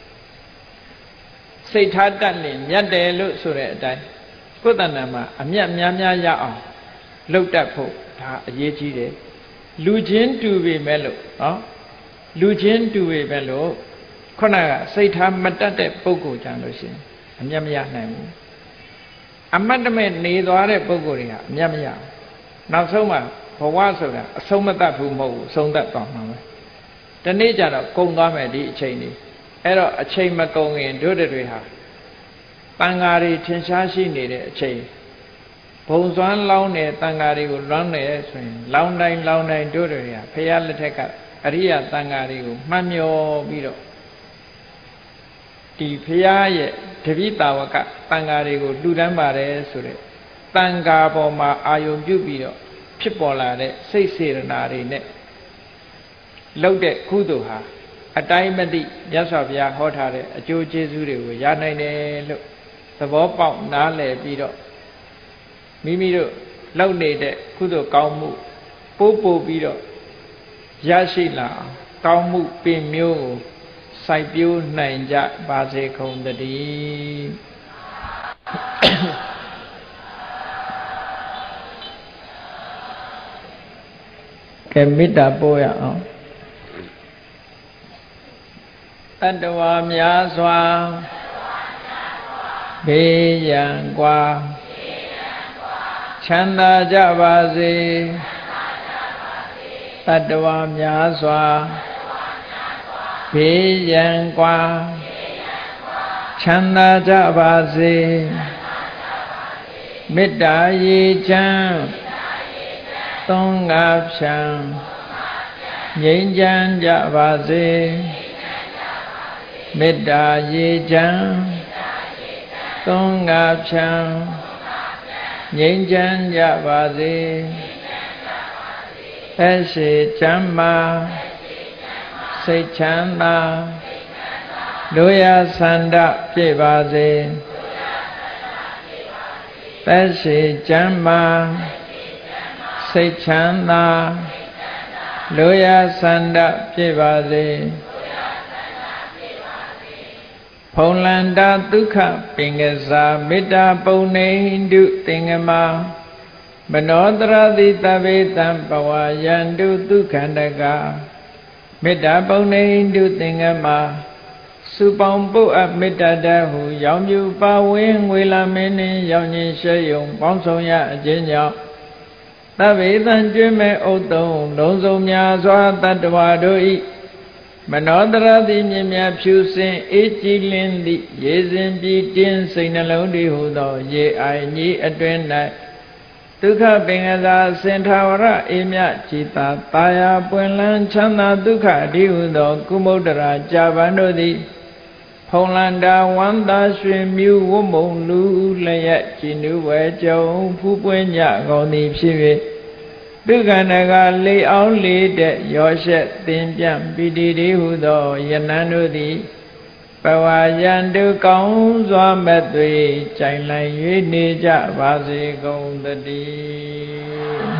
စိတ်ထားတတ်ရင်မြတ်တယ်လို့ဆိုတဲ့အတိုင်းကိုယ်တဏ္ဍာမှာအမြတ်များများရအောင်လုပ်တတ်ဖို့ဒါအရေးကြီးတယ်လူချင်းတူပေမဲ့လို့နော်လူချင်းတူပေမဲ့လို့ခုနကစိတ်ထားမတတ်တဲ့ပုဂ္ဂိုလ်ကြလို့ရှိရင်အမြတ်မရနိုင်ဘူးအမတ်တမဲ့နေသွားတဲ့ပုဂ္ဂိုလ်တွေဟာအမြတ်မရဘူးနောက်ဆုံးမှာဘဝဆိုတာအဆုံးမတတ်ဘူးမဟုတ်ဘူးအဆုံးတတ်သွားမှာပဲဒီနေ့ကျတော့ကုန်သွားမယ်ဒီအချိန်လေးအဲ့တော့အချိန်မကုန်ရင်တို့တွေဟာတန်ဃာတွေထင်ရှားရှိနေတဲ့အချိန်ဘုံစွမ်းလောင်းတဲ့တန်ဃာတွေကိုလွမ်းတယ်ဆိုရင်လောင်းတိုင်းလောင်းတိုင်းတို့တွေဟာဖရာလက်ထက်ကအရိယတန်ဃာတွေကိုမှတ်မျောပြီးတော့ဒီဖရာရဲ့တပိတာဝကတန်ဃာတွေကိုလှူဒန်းပါတယ်ဆိုတဲ့တန်ဃာပေါ်မှာအာယုံပြုပြီးတော့ဖြစ်ပေါ်လာတဲ့စိတ်စေတနာတွေနဲ့လောက်တဲ့ကုသိုလ်ဟာအတိုင်းမသိမြတ်စွာဘုရားဟောထားတဲ့အကျိုးကျေးဇူးတွေကိုရနိုင်တယ်လို့သဘောပေါက်နားလည်ပြီးတော့မိမိတို့လောက်နေတဲ့ကုသိုလ်ကောင်းမှုပို့ပို့ပြီးတော့ရရှိလာကောင်းမှုပင်မျိုးကိုစိုက်ပျိုးနိုင်ကြပါစေကုန်သတည်းကဲမေတ္တာပို့ရအောင်တတ္တဝါများစွာဘေးရန်กว่าချမ်းသာကြပါစေတတ္တဝါများစွာဘေးရန်กว่าချမ်းသာကြပါစေမေတ္တာရေချမ်းသုံးငါဖြံငြိမ်းချမ်းကြပါစေမေတ္တာရေချမ်းသုံးငါဖြံငြိမ်းချမ်းကြပါစေအရှိချမ်းမာစိတ်ချမ်းသာတို့ရဆန္ဒပြည့်ပါစေအရှိချမ်းမာစိတ်ချမ်းသာတို့ရဆန္ဒပြည့်ပါစေဖုံလန္တာဒုက္ခပင်ကစားမေတ္တာပုံနေဟိတုသင်္ကမမနောတရတိတဗေတံဘဝယန္တုဒုက္ခန္တကမေတ္တာပုံနေဟိတုသင်္ကမစုပေါင်းပုတ်အပ်မေတ္တာတဟုရောင်ပြူပါဝင်းငွေလာမင်းနှင့်ရောင်ရင်ရှဲယုံပေါင်းဆောင်ရအခြင်းကြောင့်သဗ္ဗေသံကျွမ်းမဲ့ဥတ္တုံလုံးစုံများစွာတတ္တဝါတို့ဤမနောတရတိမြင်များဖြူစင်အေးကြည်လင်းသည့်ရေစဉ်ပြည်တင်းစိတ်နှလုံးတည်ဟုသောရေအိုင်ကြီးအတွင်၌ဒုက္ခပင်ကသာစင်ထာဝရအေမြจิตာတာယာပွင့်လန်းချမ်းသာဒုက္ခအဒီဟုသောကုမုဒ္ဒရာကြာပန်တို့သည်ဖုံလန္တာဝန္တာရွှင်မြူဝမုံလူလျက်ကြည်နူးဝဲကြုံဖူးပွင့်ကြကုန်သည်ဖြစ်၍ဒုက္ခနကလေအောင်လေတဲ့ရောရှက်သင်ပြန့်ပိတိတိဟုသောယနံတို့သည်ဘဝယံတုကောင်းစွာမဲ့သွေကြိုင်လိုက်၍နေကြပါစေကုန်သတည်း